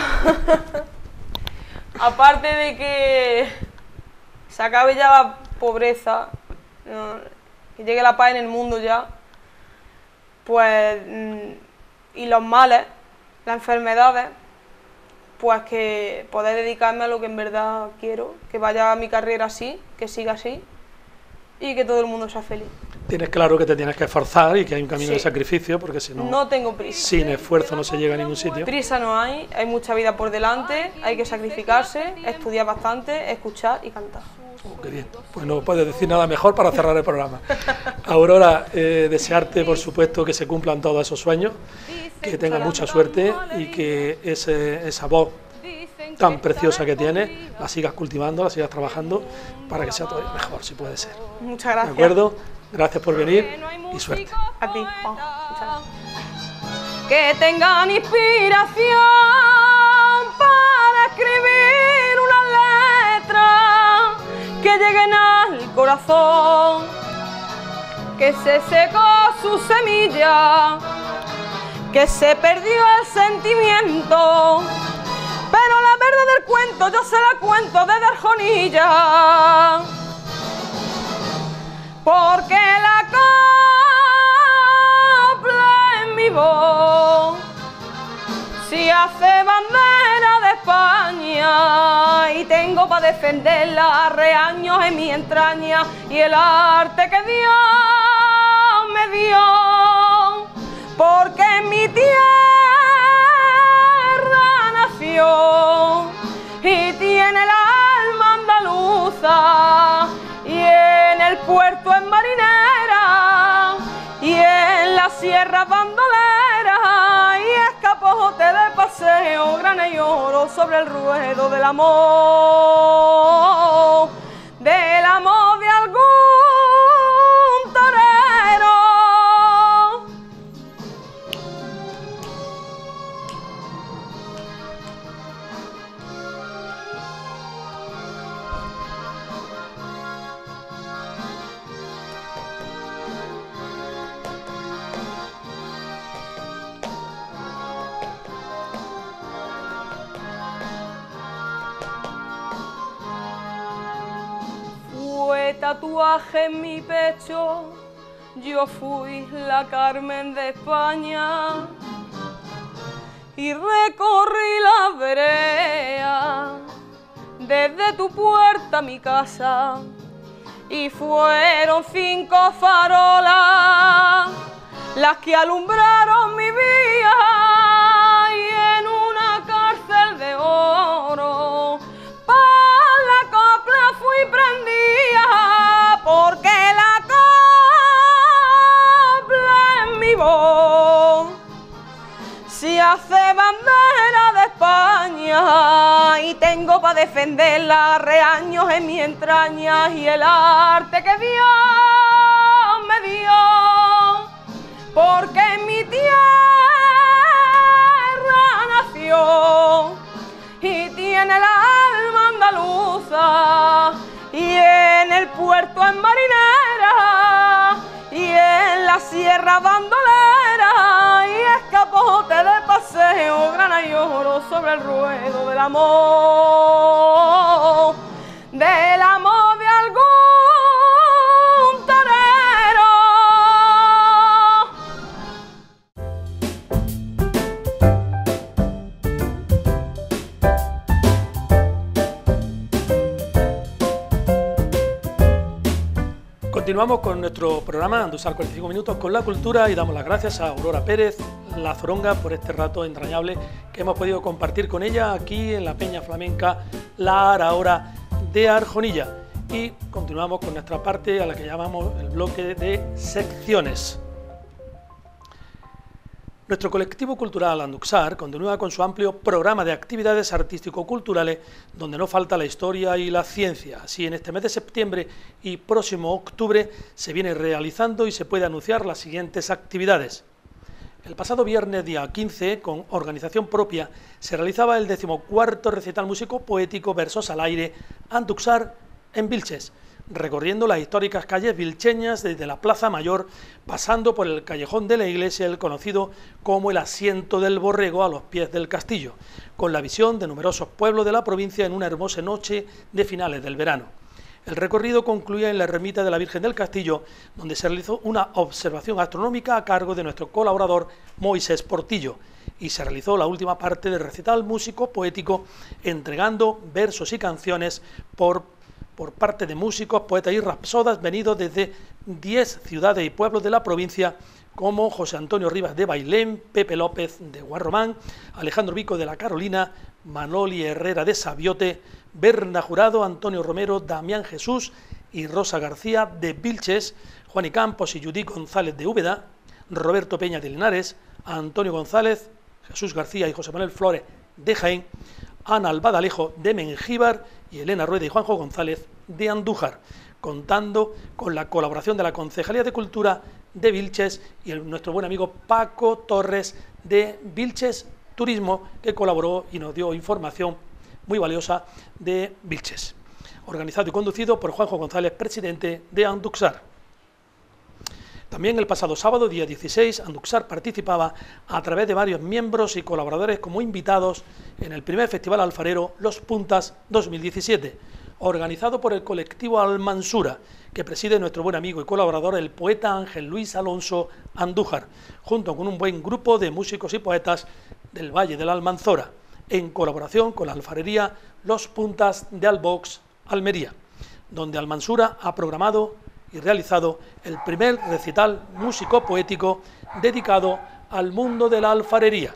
Aparte de que se acabe ya la pobreza, que llegue la paz en el mundo ya, pues, y los males, las enfermedades, pues que poder dedicarme a lo que en verdad quiero, que vaya mi carrera así, que siga así, y que todo el mundo sea feliz. Tienes claro que te tienes que esforzar y que hay un camino de sacrificio, porque si no, no tengo prisa. Sin esfuerzo no se llega a ningún sitio. Prisa no hay mucha vida por delante, hay que sacrificarse, estudiar bastante, escuchar y cantar. Oh, qué bien. Pues no puedes decir nada mejor para cerrar el programa. Aurora, desearte por supuesto que se cumplan todos esos sueños, que tengas mucha suerte y que esa voz tan preciosa que tienes la sigas cultivando, la sigas trabajando para que sea todavía mejor, si puede ser. Muchas gracias. ¿De acuerdo? Gracias por venir y suerte. A ti. Muchas gracias. Que tengan inspiración para escribir una letra que lleguen al corazón, que se secó su semilla, que se perdió el sentimiento, pero la verdad del cuento yo se la cuento desde Arjonilla, porque la copla en mi voz si hace bandera de España y tengo para defenderla reaños en mi entraña, y el arte que Dios me dio, porque en mi tierra nació y tiene el alma andaluza, y en el puerto es marinera y en la sierra bandolera, y es capote de paseo, grana y oro sobre el ruedo del amor de algún torero. tatuaje en mi pecho, yo fui la Carmen de España y recorrí la veredas desde tu puerta a mi casa y fueron 5 farolas las que alumbraron mi vida y en una cárcel de oro para la copla fui prendida porque la copla en mi voz se hace bandera de España y tengo para defenderla reaños en mis entrañas y el arte que Dios me dio, porque en mi tierra nació y tiene el alma andaluza y en el puerto es marinera y en la sierra bandolera y escapote de paseo, grana y oro sobre el ruedo del amor de algún torero. Continuamos con nuestro programa Andusar 45 minutos con la cultura y damos las gracias a Aurora Pérez, la Zoronga, por este rato entrañable que hemos podido compartir con ella aquí en la Peña Flamenca La Arahora de Arjonilla. Y continuamos con nuestra parte a la que llamamos el bloque de secciones. Nuestro colectivo cultural Anduxar continúa con su amplio programa de actividades artístico-culturales donde no falta la historia y la ciencia. Así, en este mes de septiembre y próximo octubre se viene realizando y se puede anunciar las siguientes actividades. El pasado viernes, día 15, con organización propia, se realizaba el 14º recital músico poético Versos al Aire Anduxar en Vilches, recorriendo las históricas calles vilcheñas desde la Plaza Mayor, pasando por el Callejón de la Iglesia, el conocido como el Asiento del Borrego, a los pies del castillo, con la visión de numerosos pueblos de la provincia en una hermosa noche de finales del verano. El recorrido concluía en la ermita de la Virgen del Castillo, donde se realizó una observación astronómica a cargo de nuestro colaborador Moisés Portillo, y se realizó la última parte del recital músico poético, entregando versos y canciones por parte de músicos, poetas y rapsodas venidos desde 10 ciudades y pueblos de la provincia, como José Antonio Rivas de Bailén, Pepe López de Guarromán, Alejandro Vico de la Carolina, Manoli Herrera de Sabiote, Berna Jurado, Antonio Romero, Damián Jesús y Rosa García de Vilches, Juan y Campos y Judí González de Úbeda, Roberto Peña de Linares, Antonio González, Jesús García y José Manuel Flores de Jaén, Ana Albadalejo de Mengíbar y Elena Rueda y Juanjo González de Andújar, contando con la colaboración de la Concejalía de Cultura de Vilches y nuestro buen amigo Paco Torres de Vilches Turismo, que colaboró y nos dio información muy valiosa de Vilches. Organizado y conducido por Juanjo González, presidente de Anduxar. También el pasado sábado, día 16, Anduxar participaba a través de varios miembros y colaboradores como invitados en el primer Festival Alfarero Los Puntas 2017, organizado por el colectivo Almansura, que preside nuestro buen amigo y colaborador, el poeta Ángel Luis Alonso Andújar, junto con un buen grupo de músicos y poetas del Valle de la Almanzora, en colaboración con la alfarería Los Puntas de Albox, Almería, donde Almansura ha programado y realizado el primer recital músico poético dedicado al mundo de la alfarería.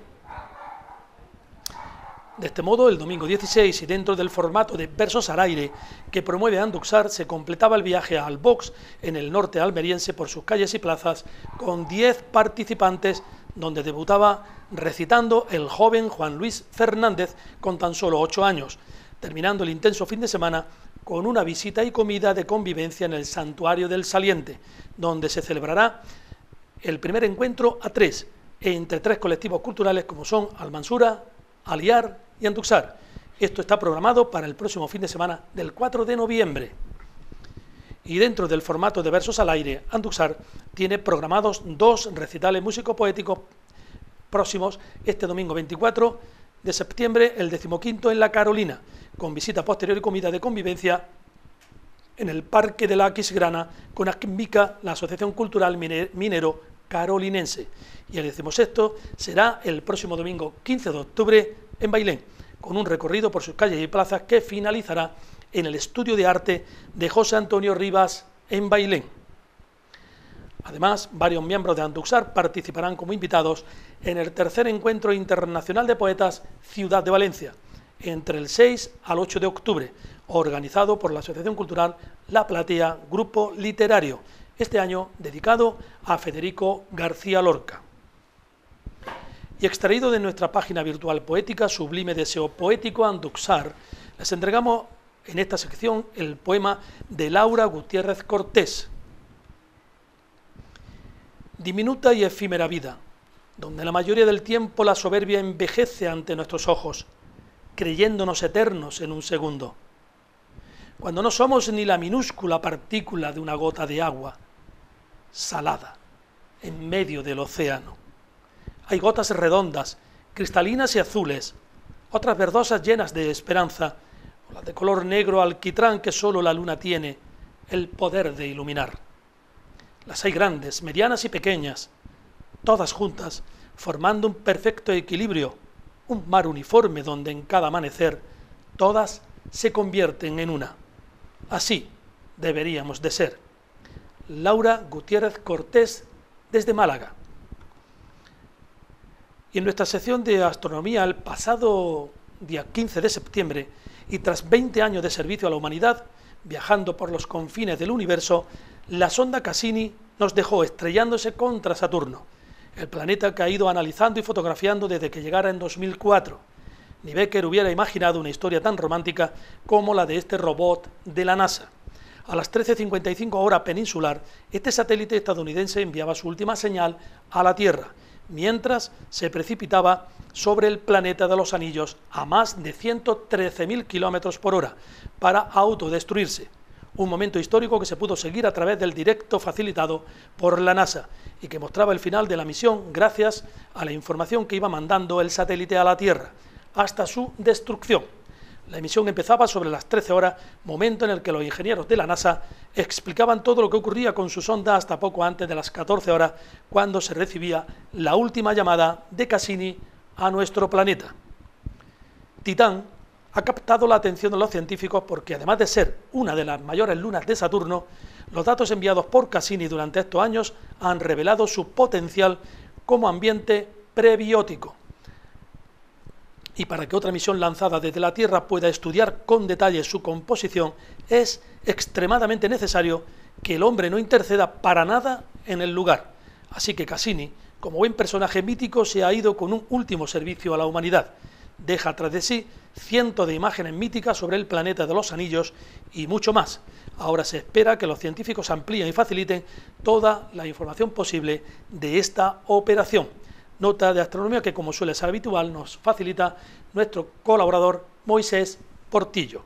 De este modo, el domingo 16, y dentro del formato de Versos al Aire que promueve Anduxar, se completaba el viaje a Albox, en el norte almeriense, por sus calles y plazas, con 10 participantes, donde debutaba recitando el joven Juan Luis Fernández, con tan solo 8 años, terminando el intenso fin de semana con una visita y comida de convivencia en el Santuario del Saliente, donde se celebrará el primer encuentro a 3, entre 3 colectivos culturales como son Almansura, Aliar y Anduxar. Esto está programado para el próximo fin de semana del 4 de noviembre. Y dentro del formato de Versos al Aire, Anduxar tiene programados 2 recitales músico-poéticos próximos este domingo 24 de septiembre, el 15º en La Carolina, con visita posterior y comida de convivencia en el Parque de la Aquisgrana con ACMICA, la Asociación Cultural Minero Carolinense. Y el 16º será el próximo domingo 15 de octubre en Bailén, con un recorrido por sus calles y plazas que finalizará en el Estudio de Arte de José Antonio Rivas en Bailén. Además, varios miembros de Anduxar participarán como invitados en el tercer Encuentro Internacional de Poetas Ciudad de Valencia, entre el 6 al 8 de octubre, organizado por la Asociación Cultural La Platea Grupo Literario, este año dedicado a Federico García Lorca. Y extraído de nuestra página virtual poética Sublime Deseo Poético Anduxar, les entregamos en esta sección el poema de Laura Gutiérrez Cortés. Diminuta y efímera vida, donde la mayoría del tiempo la soberbia envejece ante nuestros ojos, creyéndonos eternos en un segundo, cuando no somos ni la minúscula partícula de una gota de agua salada en medio del océano. Hay gotas redondas, cristalinas y azules, otras verdosas llenas de esperanza, o las de color negro alquitrán que solo la luna tiene el poder de iluminar. Las hay grandes, medianas y pequeñas, todas juntas, formando un perfecto equilibrio, un mar uniforme donde en cada amanecer todas se convierten en una. Así deberíamos de ser. Laura Gutiérrez Cortés, desde Málaga. Y en nuestra sección de astronomía, el pasado día 15 de septiembre, y tras 20 años de servicio a la humanidad, viajando por los confines del universo, la sonda Cassini nos dejó estrellándose contra Saturno, el planeta que ha ido analizando y fotografiando desde que llegara en 2004. Ni Becker hubiera imaginado una historia tan romántica como la de este robot de la NASA. A las 13:55 hora peninsular, este satélite estadounidense enviaba su última señal a la Tierra, mientras se precipitaba sobre el planeta de los Anillos a más de 113.000 km por hora para autodestruirse. Un momento histórico que se pudo seguir a través del directo facilitado por la NASA y que mostraba el final de la misión gracias a la información que iba mandando el satélite a la Tierra, hasta su destrucción. La emisión empezaba sobre las 13 horas, momento en el que los ingenieros de la NASA explicaban todo lo que ocurría con su sonda hasta poco antes de las 14 horas, cuando se recibía la última llamada de Cassini a nuestro planeta. Titán ha captado la atención de los científicos porque, además de ser una de las mayores lunas de Saturno, los datos enviados por Cassini durante estos años han revelado su potencial como ambiente prebiótico. Y para que otra misión lanzada desde la Tierra pueda estudiar con detalle su composición, es extremadamente necesario que el hombre no interceda para nada en el lugar. Así que Cassini, como buen personaje mítico, se ha ido con un último servicio a la humanidad. Deja tras de sí cientos de imágenes míticas sobre el planeta de los Anillos y mucho más. Ahora se espera que los científicos amplíen y faciliten toda la información posible de esta operación. Nota de astronomía que, como suele ser habitual, nos facilita nuestro colaborador Moisés Portillo.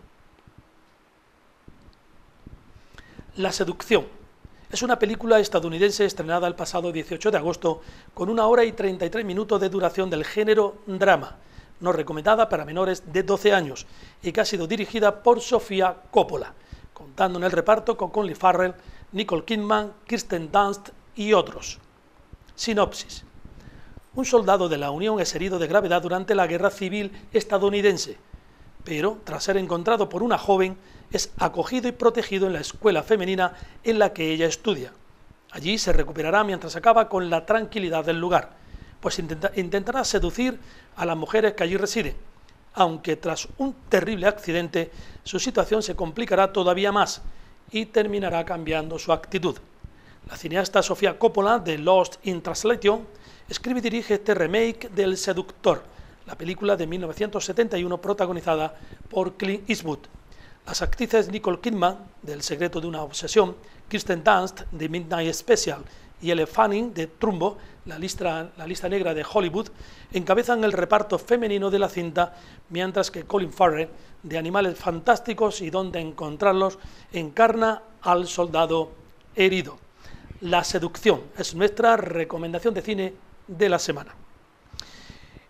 La seducción es una película estadounidense estrenada el pasado 18 de agosto con 1 hora y 33 minutos de duración del género drama, no recomendada para menores de 12 años y que ha sido dirigida por Sofía Coppola, contando en el reparto con Colin Farrell, Nicole Kidman, Kirsten Dunst y otros. Sinopsis. Un soldado de la Unión es herido de gravedad durante la Guerra Civil estadounidense, pero tras ser encontrado por una joven, es acogido y protegido en la escuela femenina en la que ella estudia. Allí se recuperará mientras acaba con la tranquilidad del lugar, pues intentará seducir a las mujeres que allí residen, aunque tras un terrible accidente su situación se complicará todavía más y terminará cambiando su actitud. La cineasta Sofía Coppola, de Lost in Translation, escribe y dirige este remake del Seductor, la película de 1971 protagonizada por Clint Eastwood. Las actrices Nicole Kidman, del Secreto de una obsesión, Kirsten Dunst, de Midnight Special, y Elle Fanning, de Trumbo, la lista negra de Hollywood, encabezan el reparto femenino de la cinta, mientras que Colin Farrell, de Animales Fantásticos y Dónde encontrarlos, encarna al soldado herido. La seducción es nuestra recomendación de cine de la semana.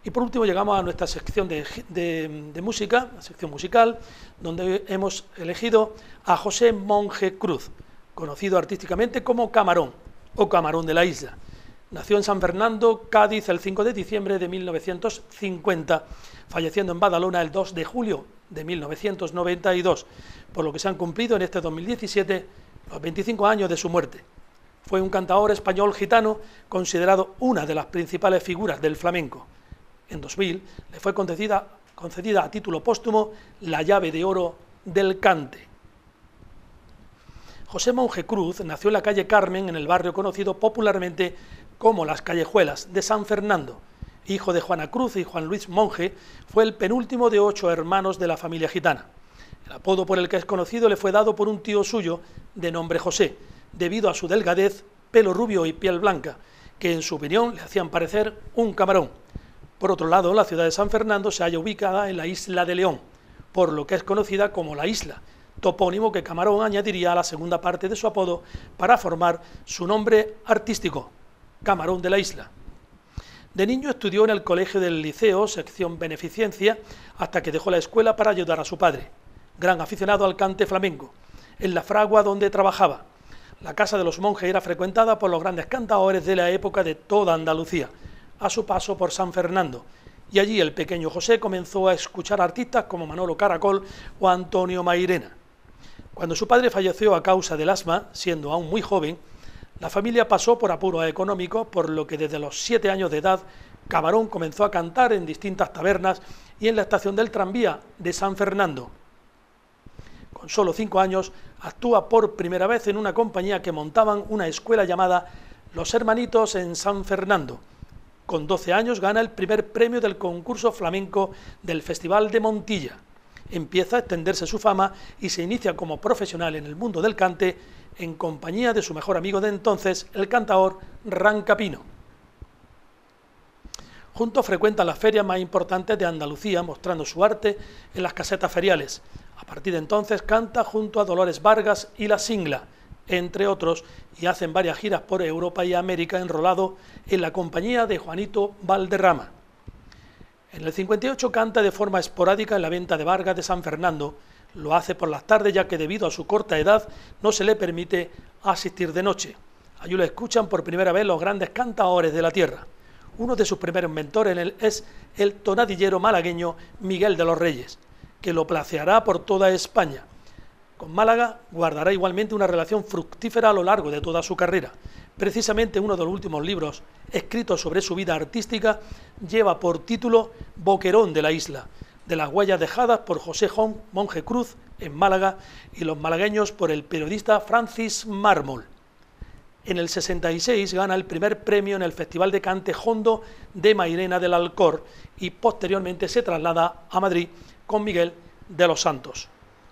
Y por último llegamos a nuestra sección de música, la sección musical, donde hemos elegido a José Monje Cruz, conocido artísticamente como Camarón o Camarón de la Isla. Nació en San Fernando, Cádiz, el 5 de diciembre de 1950, falleciendo en Badalona el 2 de julio de 1992, por lo que se han cumplido en este 2017 los 25 años de su muerte. Fue un cantaor español gitano considerado una de las principales figuras del flamenco. En 2000 le fue concedida a título póstumo la llave de oro del cante. José Monje Cruz nació en la calle Carmen, en el barrio conocido popularmente como Las Callejuelas de San Fernando. Hijo de Juana Cruz y Juan Luis Monje, fue el penúltimo de 8 hermanos de la familia gitana. El apodo por el que es conocido le fue dado por un tío suyo de nombre José, debido a su delgadez, pelo rubio y piel blanca, que en su opinión le hacían parecer un camarón. Por otro lado, la ciudad de San Fernando se halla ubicada en la isla de León, por lo que es conocida como La Isla, topónimo que Camarón añadiría a la segunda parte de su apodo para formar su nombre artístico, Camarón de la Isla. De niño estudió en el Colegio del Liceo, sección Beneficencia, hasta que dejó la escuela para ayudar a su padre, gran aficionado al cante flamenco, en la fragua donde trabajaba. La casa de los monjes era frecuentada por los grandes cantaores de la época de toda Andalucía, a su paso por San Fernando, y allí el pequeño José comenzó a escuchar artistas como Manolo Caracol o Antonio Mairena. Cuando su padre falleció a causa del asma, siendo aún muy joven, la familia pasó por apuros económicos, por lo que desde los 7 años de edad Camarón comenzó a cantar en distintas tabernas y en la estación del tranvía de San Fernando. Con solo 5 años actúa por primera vez en una compañía que montaban una escuela llamada Los Hermanitos en San Fernando. Con 12 años gana el primer premio del concurso flamenco del Festival de Montilla. Empieza a extenderse su fama y se inicia como profesional en el mundo del cante en compañía de su mejor amigo de entonces, el cantaor Rancapino. Juntos frecuentan las ferias más importantes de Andalucía, mostrando su arte en las casetas feriales. A partir de entonces canta junto a Dolores Vargas y La Singla, entre otros, y hacen varias giras por Europa y América enrolado en la compañía de Juanito Valderrama. En el 58 canta de forma esporádica en la venta de Vargas de San Fernando. Lo hace por las tardes, ya que debido a su corta edad no se le permite asistir de noche. Allí lo escuchan por primera vez los grandes cantaores de la tierra. Uno de sus primeros mentores es el tonadillero malagueño Miguel de los Reyes, que lo placeará por toda España. Con Málaga guardará igualmente una relación fructífera a lo largo de toda su carrera. Precisamente uno de los últimos libros escritos sobre su vida artística lleva por título Boquerón de la Isla, de las huellas dejadas por José Monje Cruz en Málaga y los malagueños por el periodista Francis Mármol. En el 66 gana el primer premio en el Festival de Cante Hondo de Mairena del Alcor y posteriormente se traslada a Madrid con Miguel de los Santos.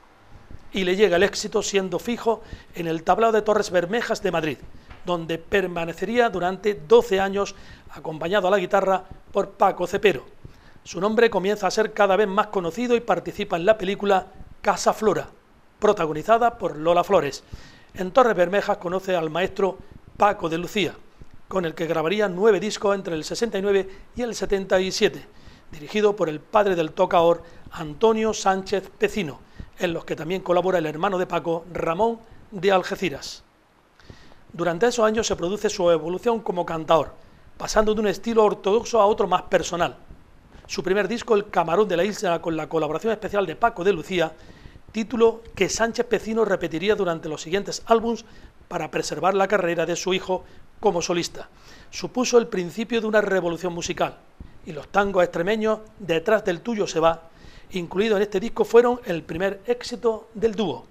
Y le llega el éxito siendo fijo en el tablao de Torres Bermejas de Madrid, donde permanecería durante 12 años acompañado a la guitarra por Paco Cepero. Su nombre comienza a ser cada vez más conocido y participa en la película Casa Flora, protagonizada por Lola Flores. En Torres Bermejas conoce al maestro Paco de Lucía, con el que grabaría 9 discos entre el 69 y el 77, dirigido por el padre del tocaor Antonio Sánchez Pecino, en los que también colabora el hermano de Paco, Ramón de Algeciras. Durante esos años se produce su evolución como cantaor, pasando de un estilo ortodoxo a otro más personal. Su primer disco, El Camarón de la Isla, con la colaboración especial de Paco de Lucía, título que Sánchez Pecino repetiría durante los siguientes álbumes para preservar la carrera de su hijo como solista. Supuso el principio de una revolución musical, y los tangos extremeños Detrás del tuyo se va, incluido en este disco, fueron el primer éxito del dúo.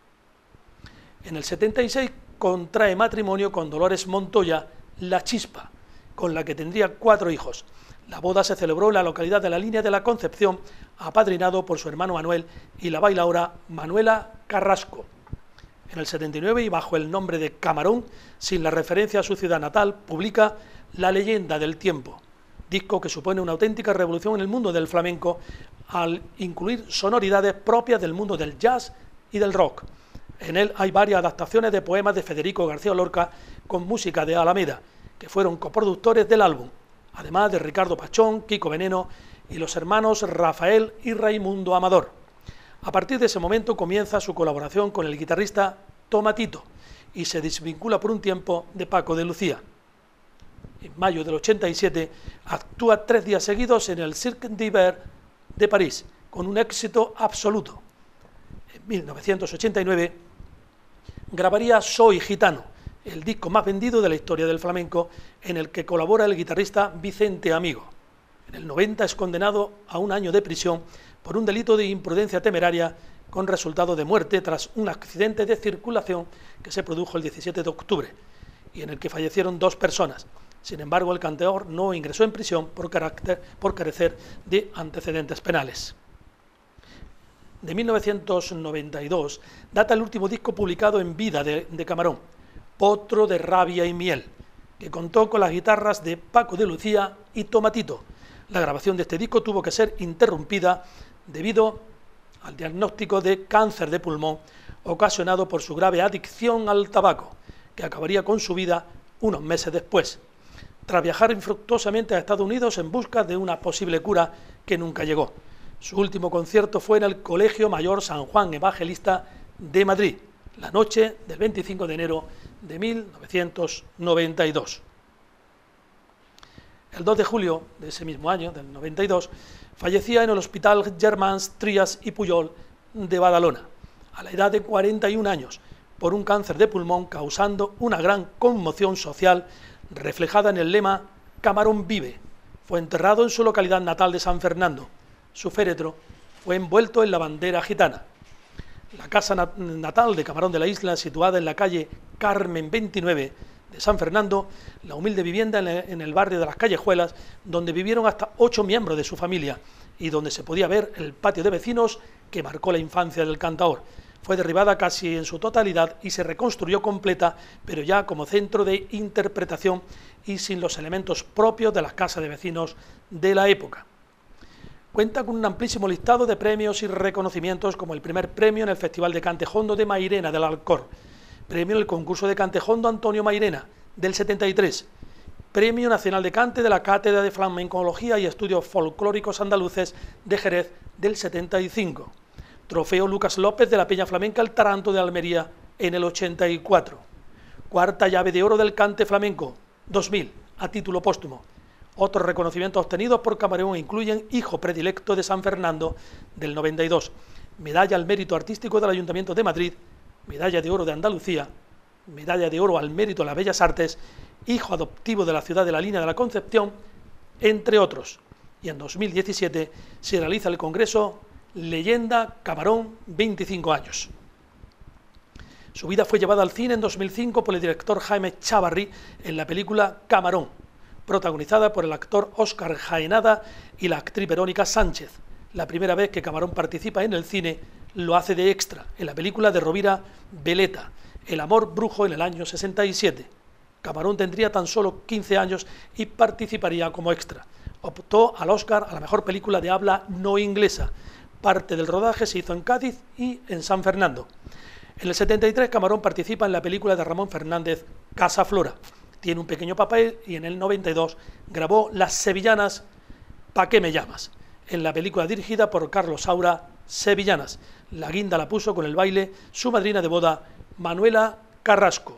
En el 76 contrae matrimonio con Dolores Montoya, La Chispa, con la que tendría 4 hijos. La boda se celebró en la localidad de la Línea de la Concepción, apadrinado por su hermano Manuel y la bailaora Manuela Carrasco. En el 79, y bajo el nombre de Camarón, sin la referencia a su ciudad natal, publica La leyenda del tiempo, disco que supone una auténtica revolución en el mundo del flamenco, al incluir sonoridades propias del mundo del jazz y del rock. En él hay varias adaptaciones de poemas de Federico García Lorca con música de Alameda, que fueron coproductores del álbum. además de Ricardo Pachón, Kiko Veneno y los hermanos Rafael y Raimundo Amador. A partir de ese momento comienza su colaboración con el guitarrista Tomatito y se desvincula por un tiempo de Paco de Lucía. En mayo del 87 actúa 3 días seguidos en el Cirque d'Hiver de París, con un éxito absoluto. En 1989 grabaría Soy Gitano, el disco más vendido de la historia del flamenco, en el que colabora el guitarrista Vicente Amigo. En el 90 es condenado a 1 año de prisión por un delito de imprudencia temeraria con resultado de muerte tras un accidente de circulación que se produjo el 17 de octubre y en el que fallecieron 2 personas. Sin embargo, el cantaor no ingresó en prisión por carecer de antecedentes penales. De 1992 data el último disco publicado en vida de Camarón, Potro de Rabia y Miel, que contó con las guitarras de Paco de Lucía y Tomatito. La grabación de este disco tuvo que ser interrumpida debido al diagnóstico de cáncer de pulmón ocasionado por su grave adicción al tabaco, que acabaría con su vida unos meses después, tras viajar infructuosamente a Estados Unidos en busca de una posible cura que nunca llegó. Su último concierto fue en el Colegio Mayor San Juan Evangelista de Madrid, la noche del 25 de enero de 1992. El 2 de julio de ese mismo año, del 92, fallecía en el Hospital Germans Trias y Pujol de Badalona, a la edad de 41 años, por un cáncer de pulmón, causando una gran conmoción social reflejada en el lema Camarón vive. Fue enterrado en su localidad natal de San Fernando. Su féretro fue envuelto en la bandera gitana. La casa natal de Camarón de la Isla, situada en la calle Carmen 29 de San Fernando, la humilde vivienda en el barrio de las Callejuelas, donde vivieron hasta 8 miembros de su familia y donde se podía ver el patio de vecinos que marcó la infancia del cantaor. Fue derribada casi en su totalidad y se reconstruyó completa, pero ya como centro de interpretación y sin los elementos propios de las casas de vecinos de la época. Cuenta con un amplísimo listado de premios y reconocimientos, como el primer premio en el Festival de Cantejondo de Mairena del Alcor, premio en el concurso de Cantejondo Antonio Mairena del 73, Premio Nacional de Cante de la Cátedra de Flamencología y Estudios Folclóricos Andaluces de Jerez del 75, Trofeo Lucas López de la Peña Flamenca El Taranto de Almería en el 84, Cuarta Llave de Oro del Cante Flamenco 2000 a título póstumo. Otros reconocimientos obtenidos por Camarón incluyen Hijo Predilecto de San Fernando del 92, Medalla al Mérito Artístico del Ayuntamiento de Madrid, Medalla de Oro de Andalucía, Medalla de Oro al Mérito de las Bellas Artes, Hijo Adoptivo de la Ciudad de la Línea de la Concepción, entre otros. Y en 2017 se realiza el Congreso Leyenda Camarón 25 años. Su vida fue llevada al cine en 2005 por el director Jaime Chávarri en la película Camarón, protagonizada por el actor Óscar Jaenada y la actriz Verónica Sánchez. La primera vez que Camarón participa en el cine lo hace de extra en la película de Rovira Veleta, El amor brujo, en el año 67. Camarón tendría tan solo 15 años y participaría como extra. Optó al Óscar a la mejor película de habla no inglesa. Parte del rodaje se hizo en Cádiz y en San Fernando. En el 73 Camarón participa en la película de Ramón Fernández, Casa Flora. Tiene un pequeño papel y en el 92 grabó Las Sevillanas, ¿Pa' qué me llamas?, en la película dirigida por Carlos Saura, Sevillanas. La guinda la puso con el baile su madrina de boda, Manuela Carrasco.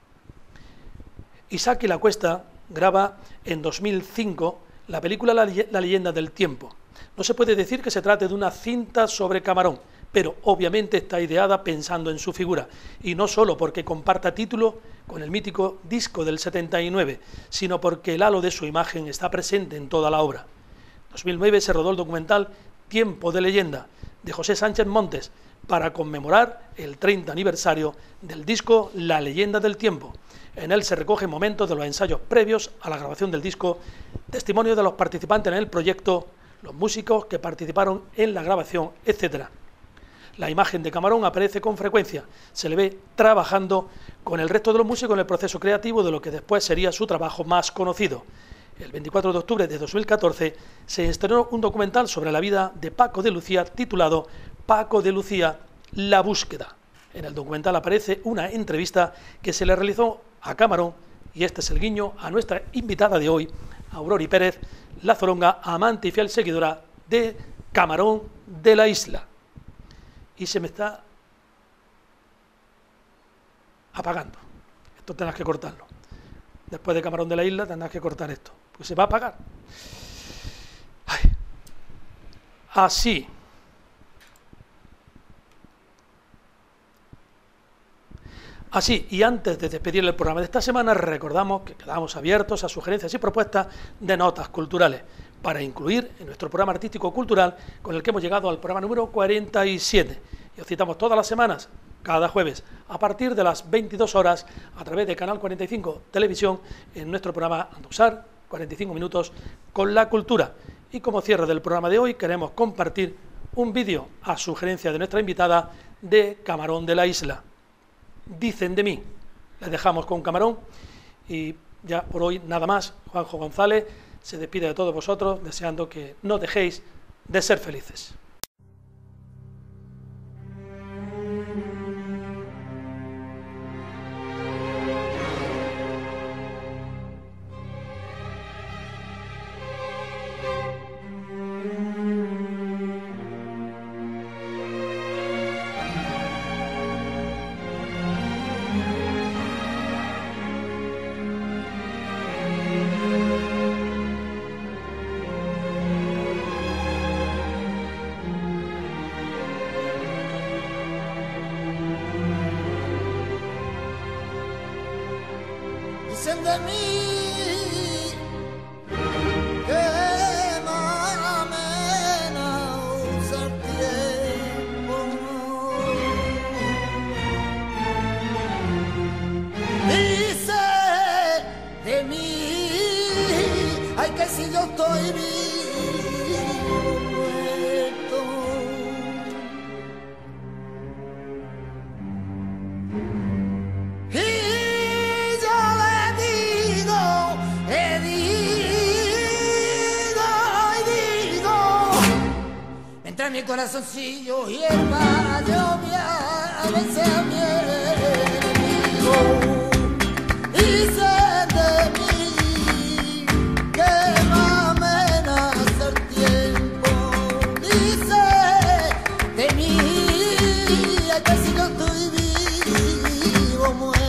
Isaac y la Cuesta graba en 2005 la película La leyenda del tiempo. No se puede decir que se trate de una cinta sobre Camarón, pero obviamente está ideada pensando en su figura, y no solo porque comparta título con el mítico disco del 79, sino porque el halo de su imagen está presente en toda la obra. En 2009 se rodó el documental Tiempo de leyenda, de José Sánchez Montes, para conmemorar el 30 aniversario del disco La leyenda del tiempo. En él se recogen momentos de los ensayos previos a la grabación del disco, testimonio de los participantes en el proyecto, los músicos que participaron en la grabación, etc. La imagen de Camarón aparece con frecuencia, se le ve trabajando con el resto de los músicos en el proceso creativo de lo que después sería su trabajo más conocido. El 24 de octubre de 2014 se estrenó un documental sobre la vida de Paco de Lucía titulado Paco de Lucía, La búsqueda. En el documental aparece una entrevista que se le realizó a Camarón y este es el guiño a nuestra invitada de hoy, Aurori Pérez, la zoronga, amante y fiel seguidora de Camarón de la Isla. Y se me está apagando. Esto tendrás que cortarlo. Después de Camarón de la Isla tendrás que cortar esto, pues se va a apagar. Ay. Así. Así, y antes de despedir el programa de esta semana, recordamos que quedamos abiertos a sugerencias y propuestas de notas culturales para incluir en nuestro programa artístico-cultural con el que hemos llegado al programa número 47. Y os citamos todas las semanas, cada jueves, a partir de las 22 horas, a través de Canal 45 Televisión, en nuestro programa Andusar, 45 minutos con la cultura. Y como cierre del programa de hoy, queremos compartir un vídeo a sugerencia de nuestra invitada de Camarón de la Isla. Dicen de mí. Les dejamos con Camarón y ya por hoy nada más. Juanjo González se despide de todos vosotros deseando que no dejéis de ser felices. Dicen de mí que más menos el tiempo. Dice de mí, ay, que si yo estoy vivo, muerto. Entre mi corazoncillo y el barrio a veces a mi enemigo. Dicen de mí que me amenaza el tiempo. Dice de mí que si yo estoy vivo, muerto.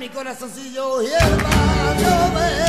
mi corazoncillo hierba, yo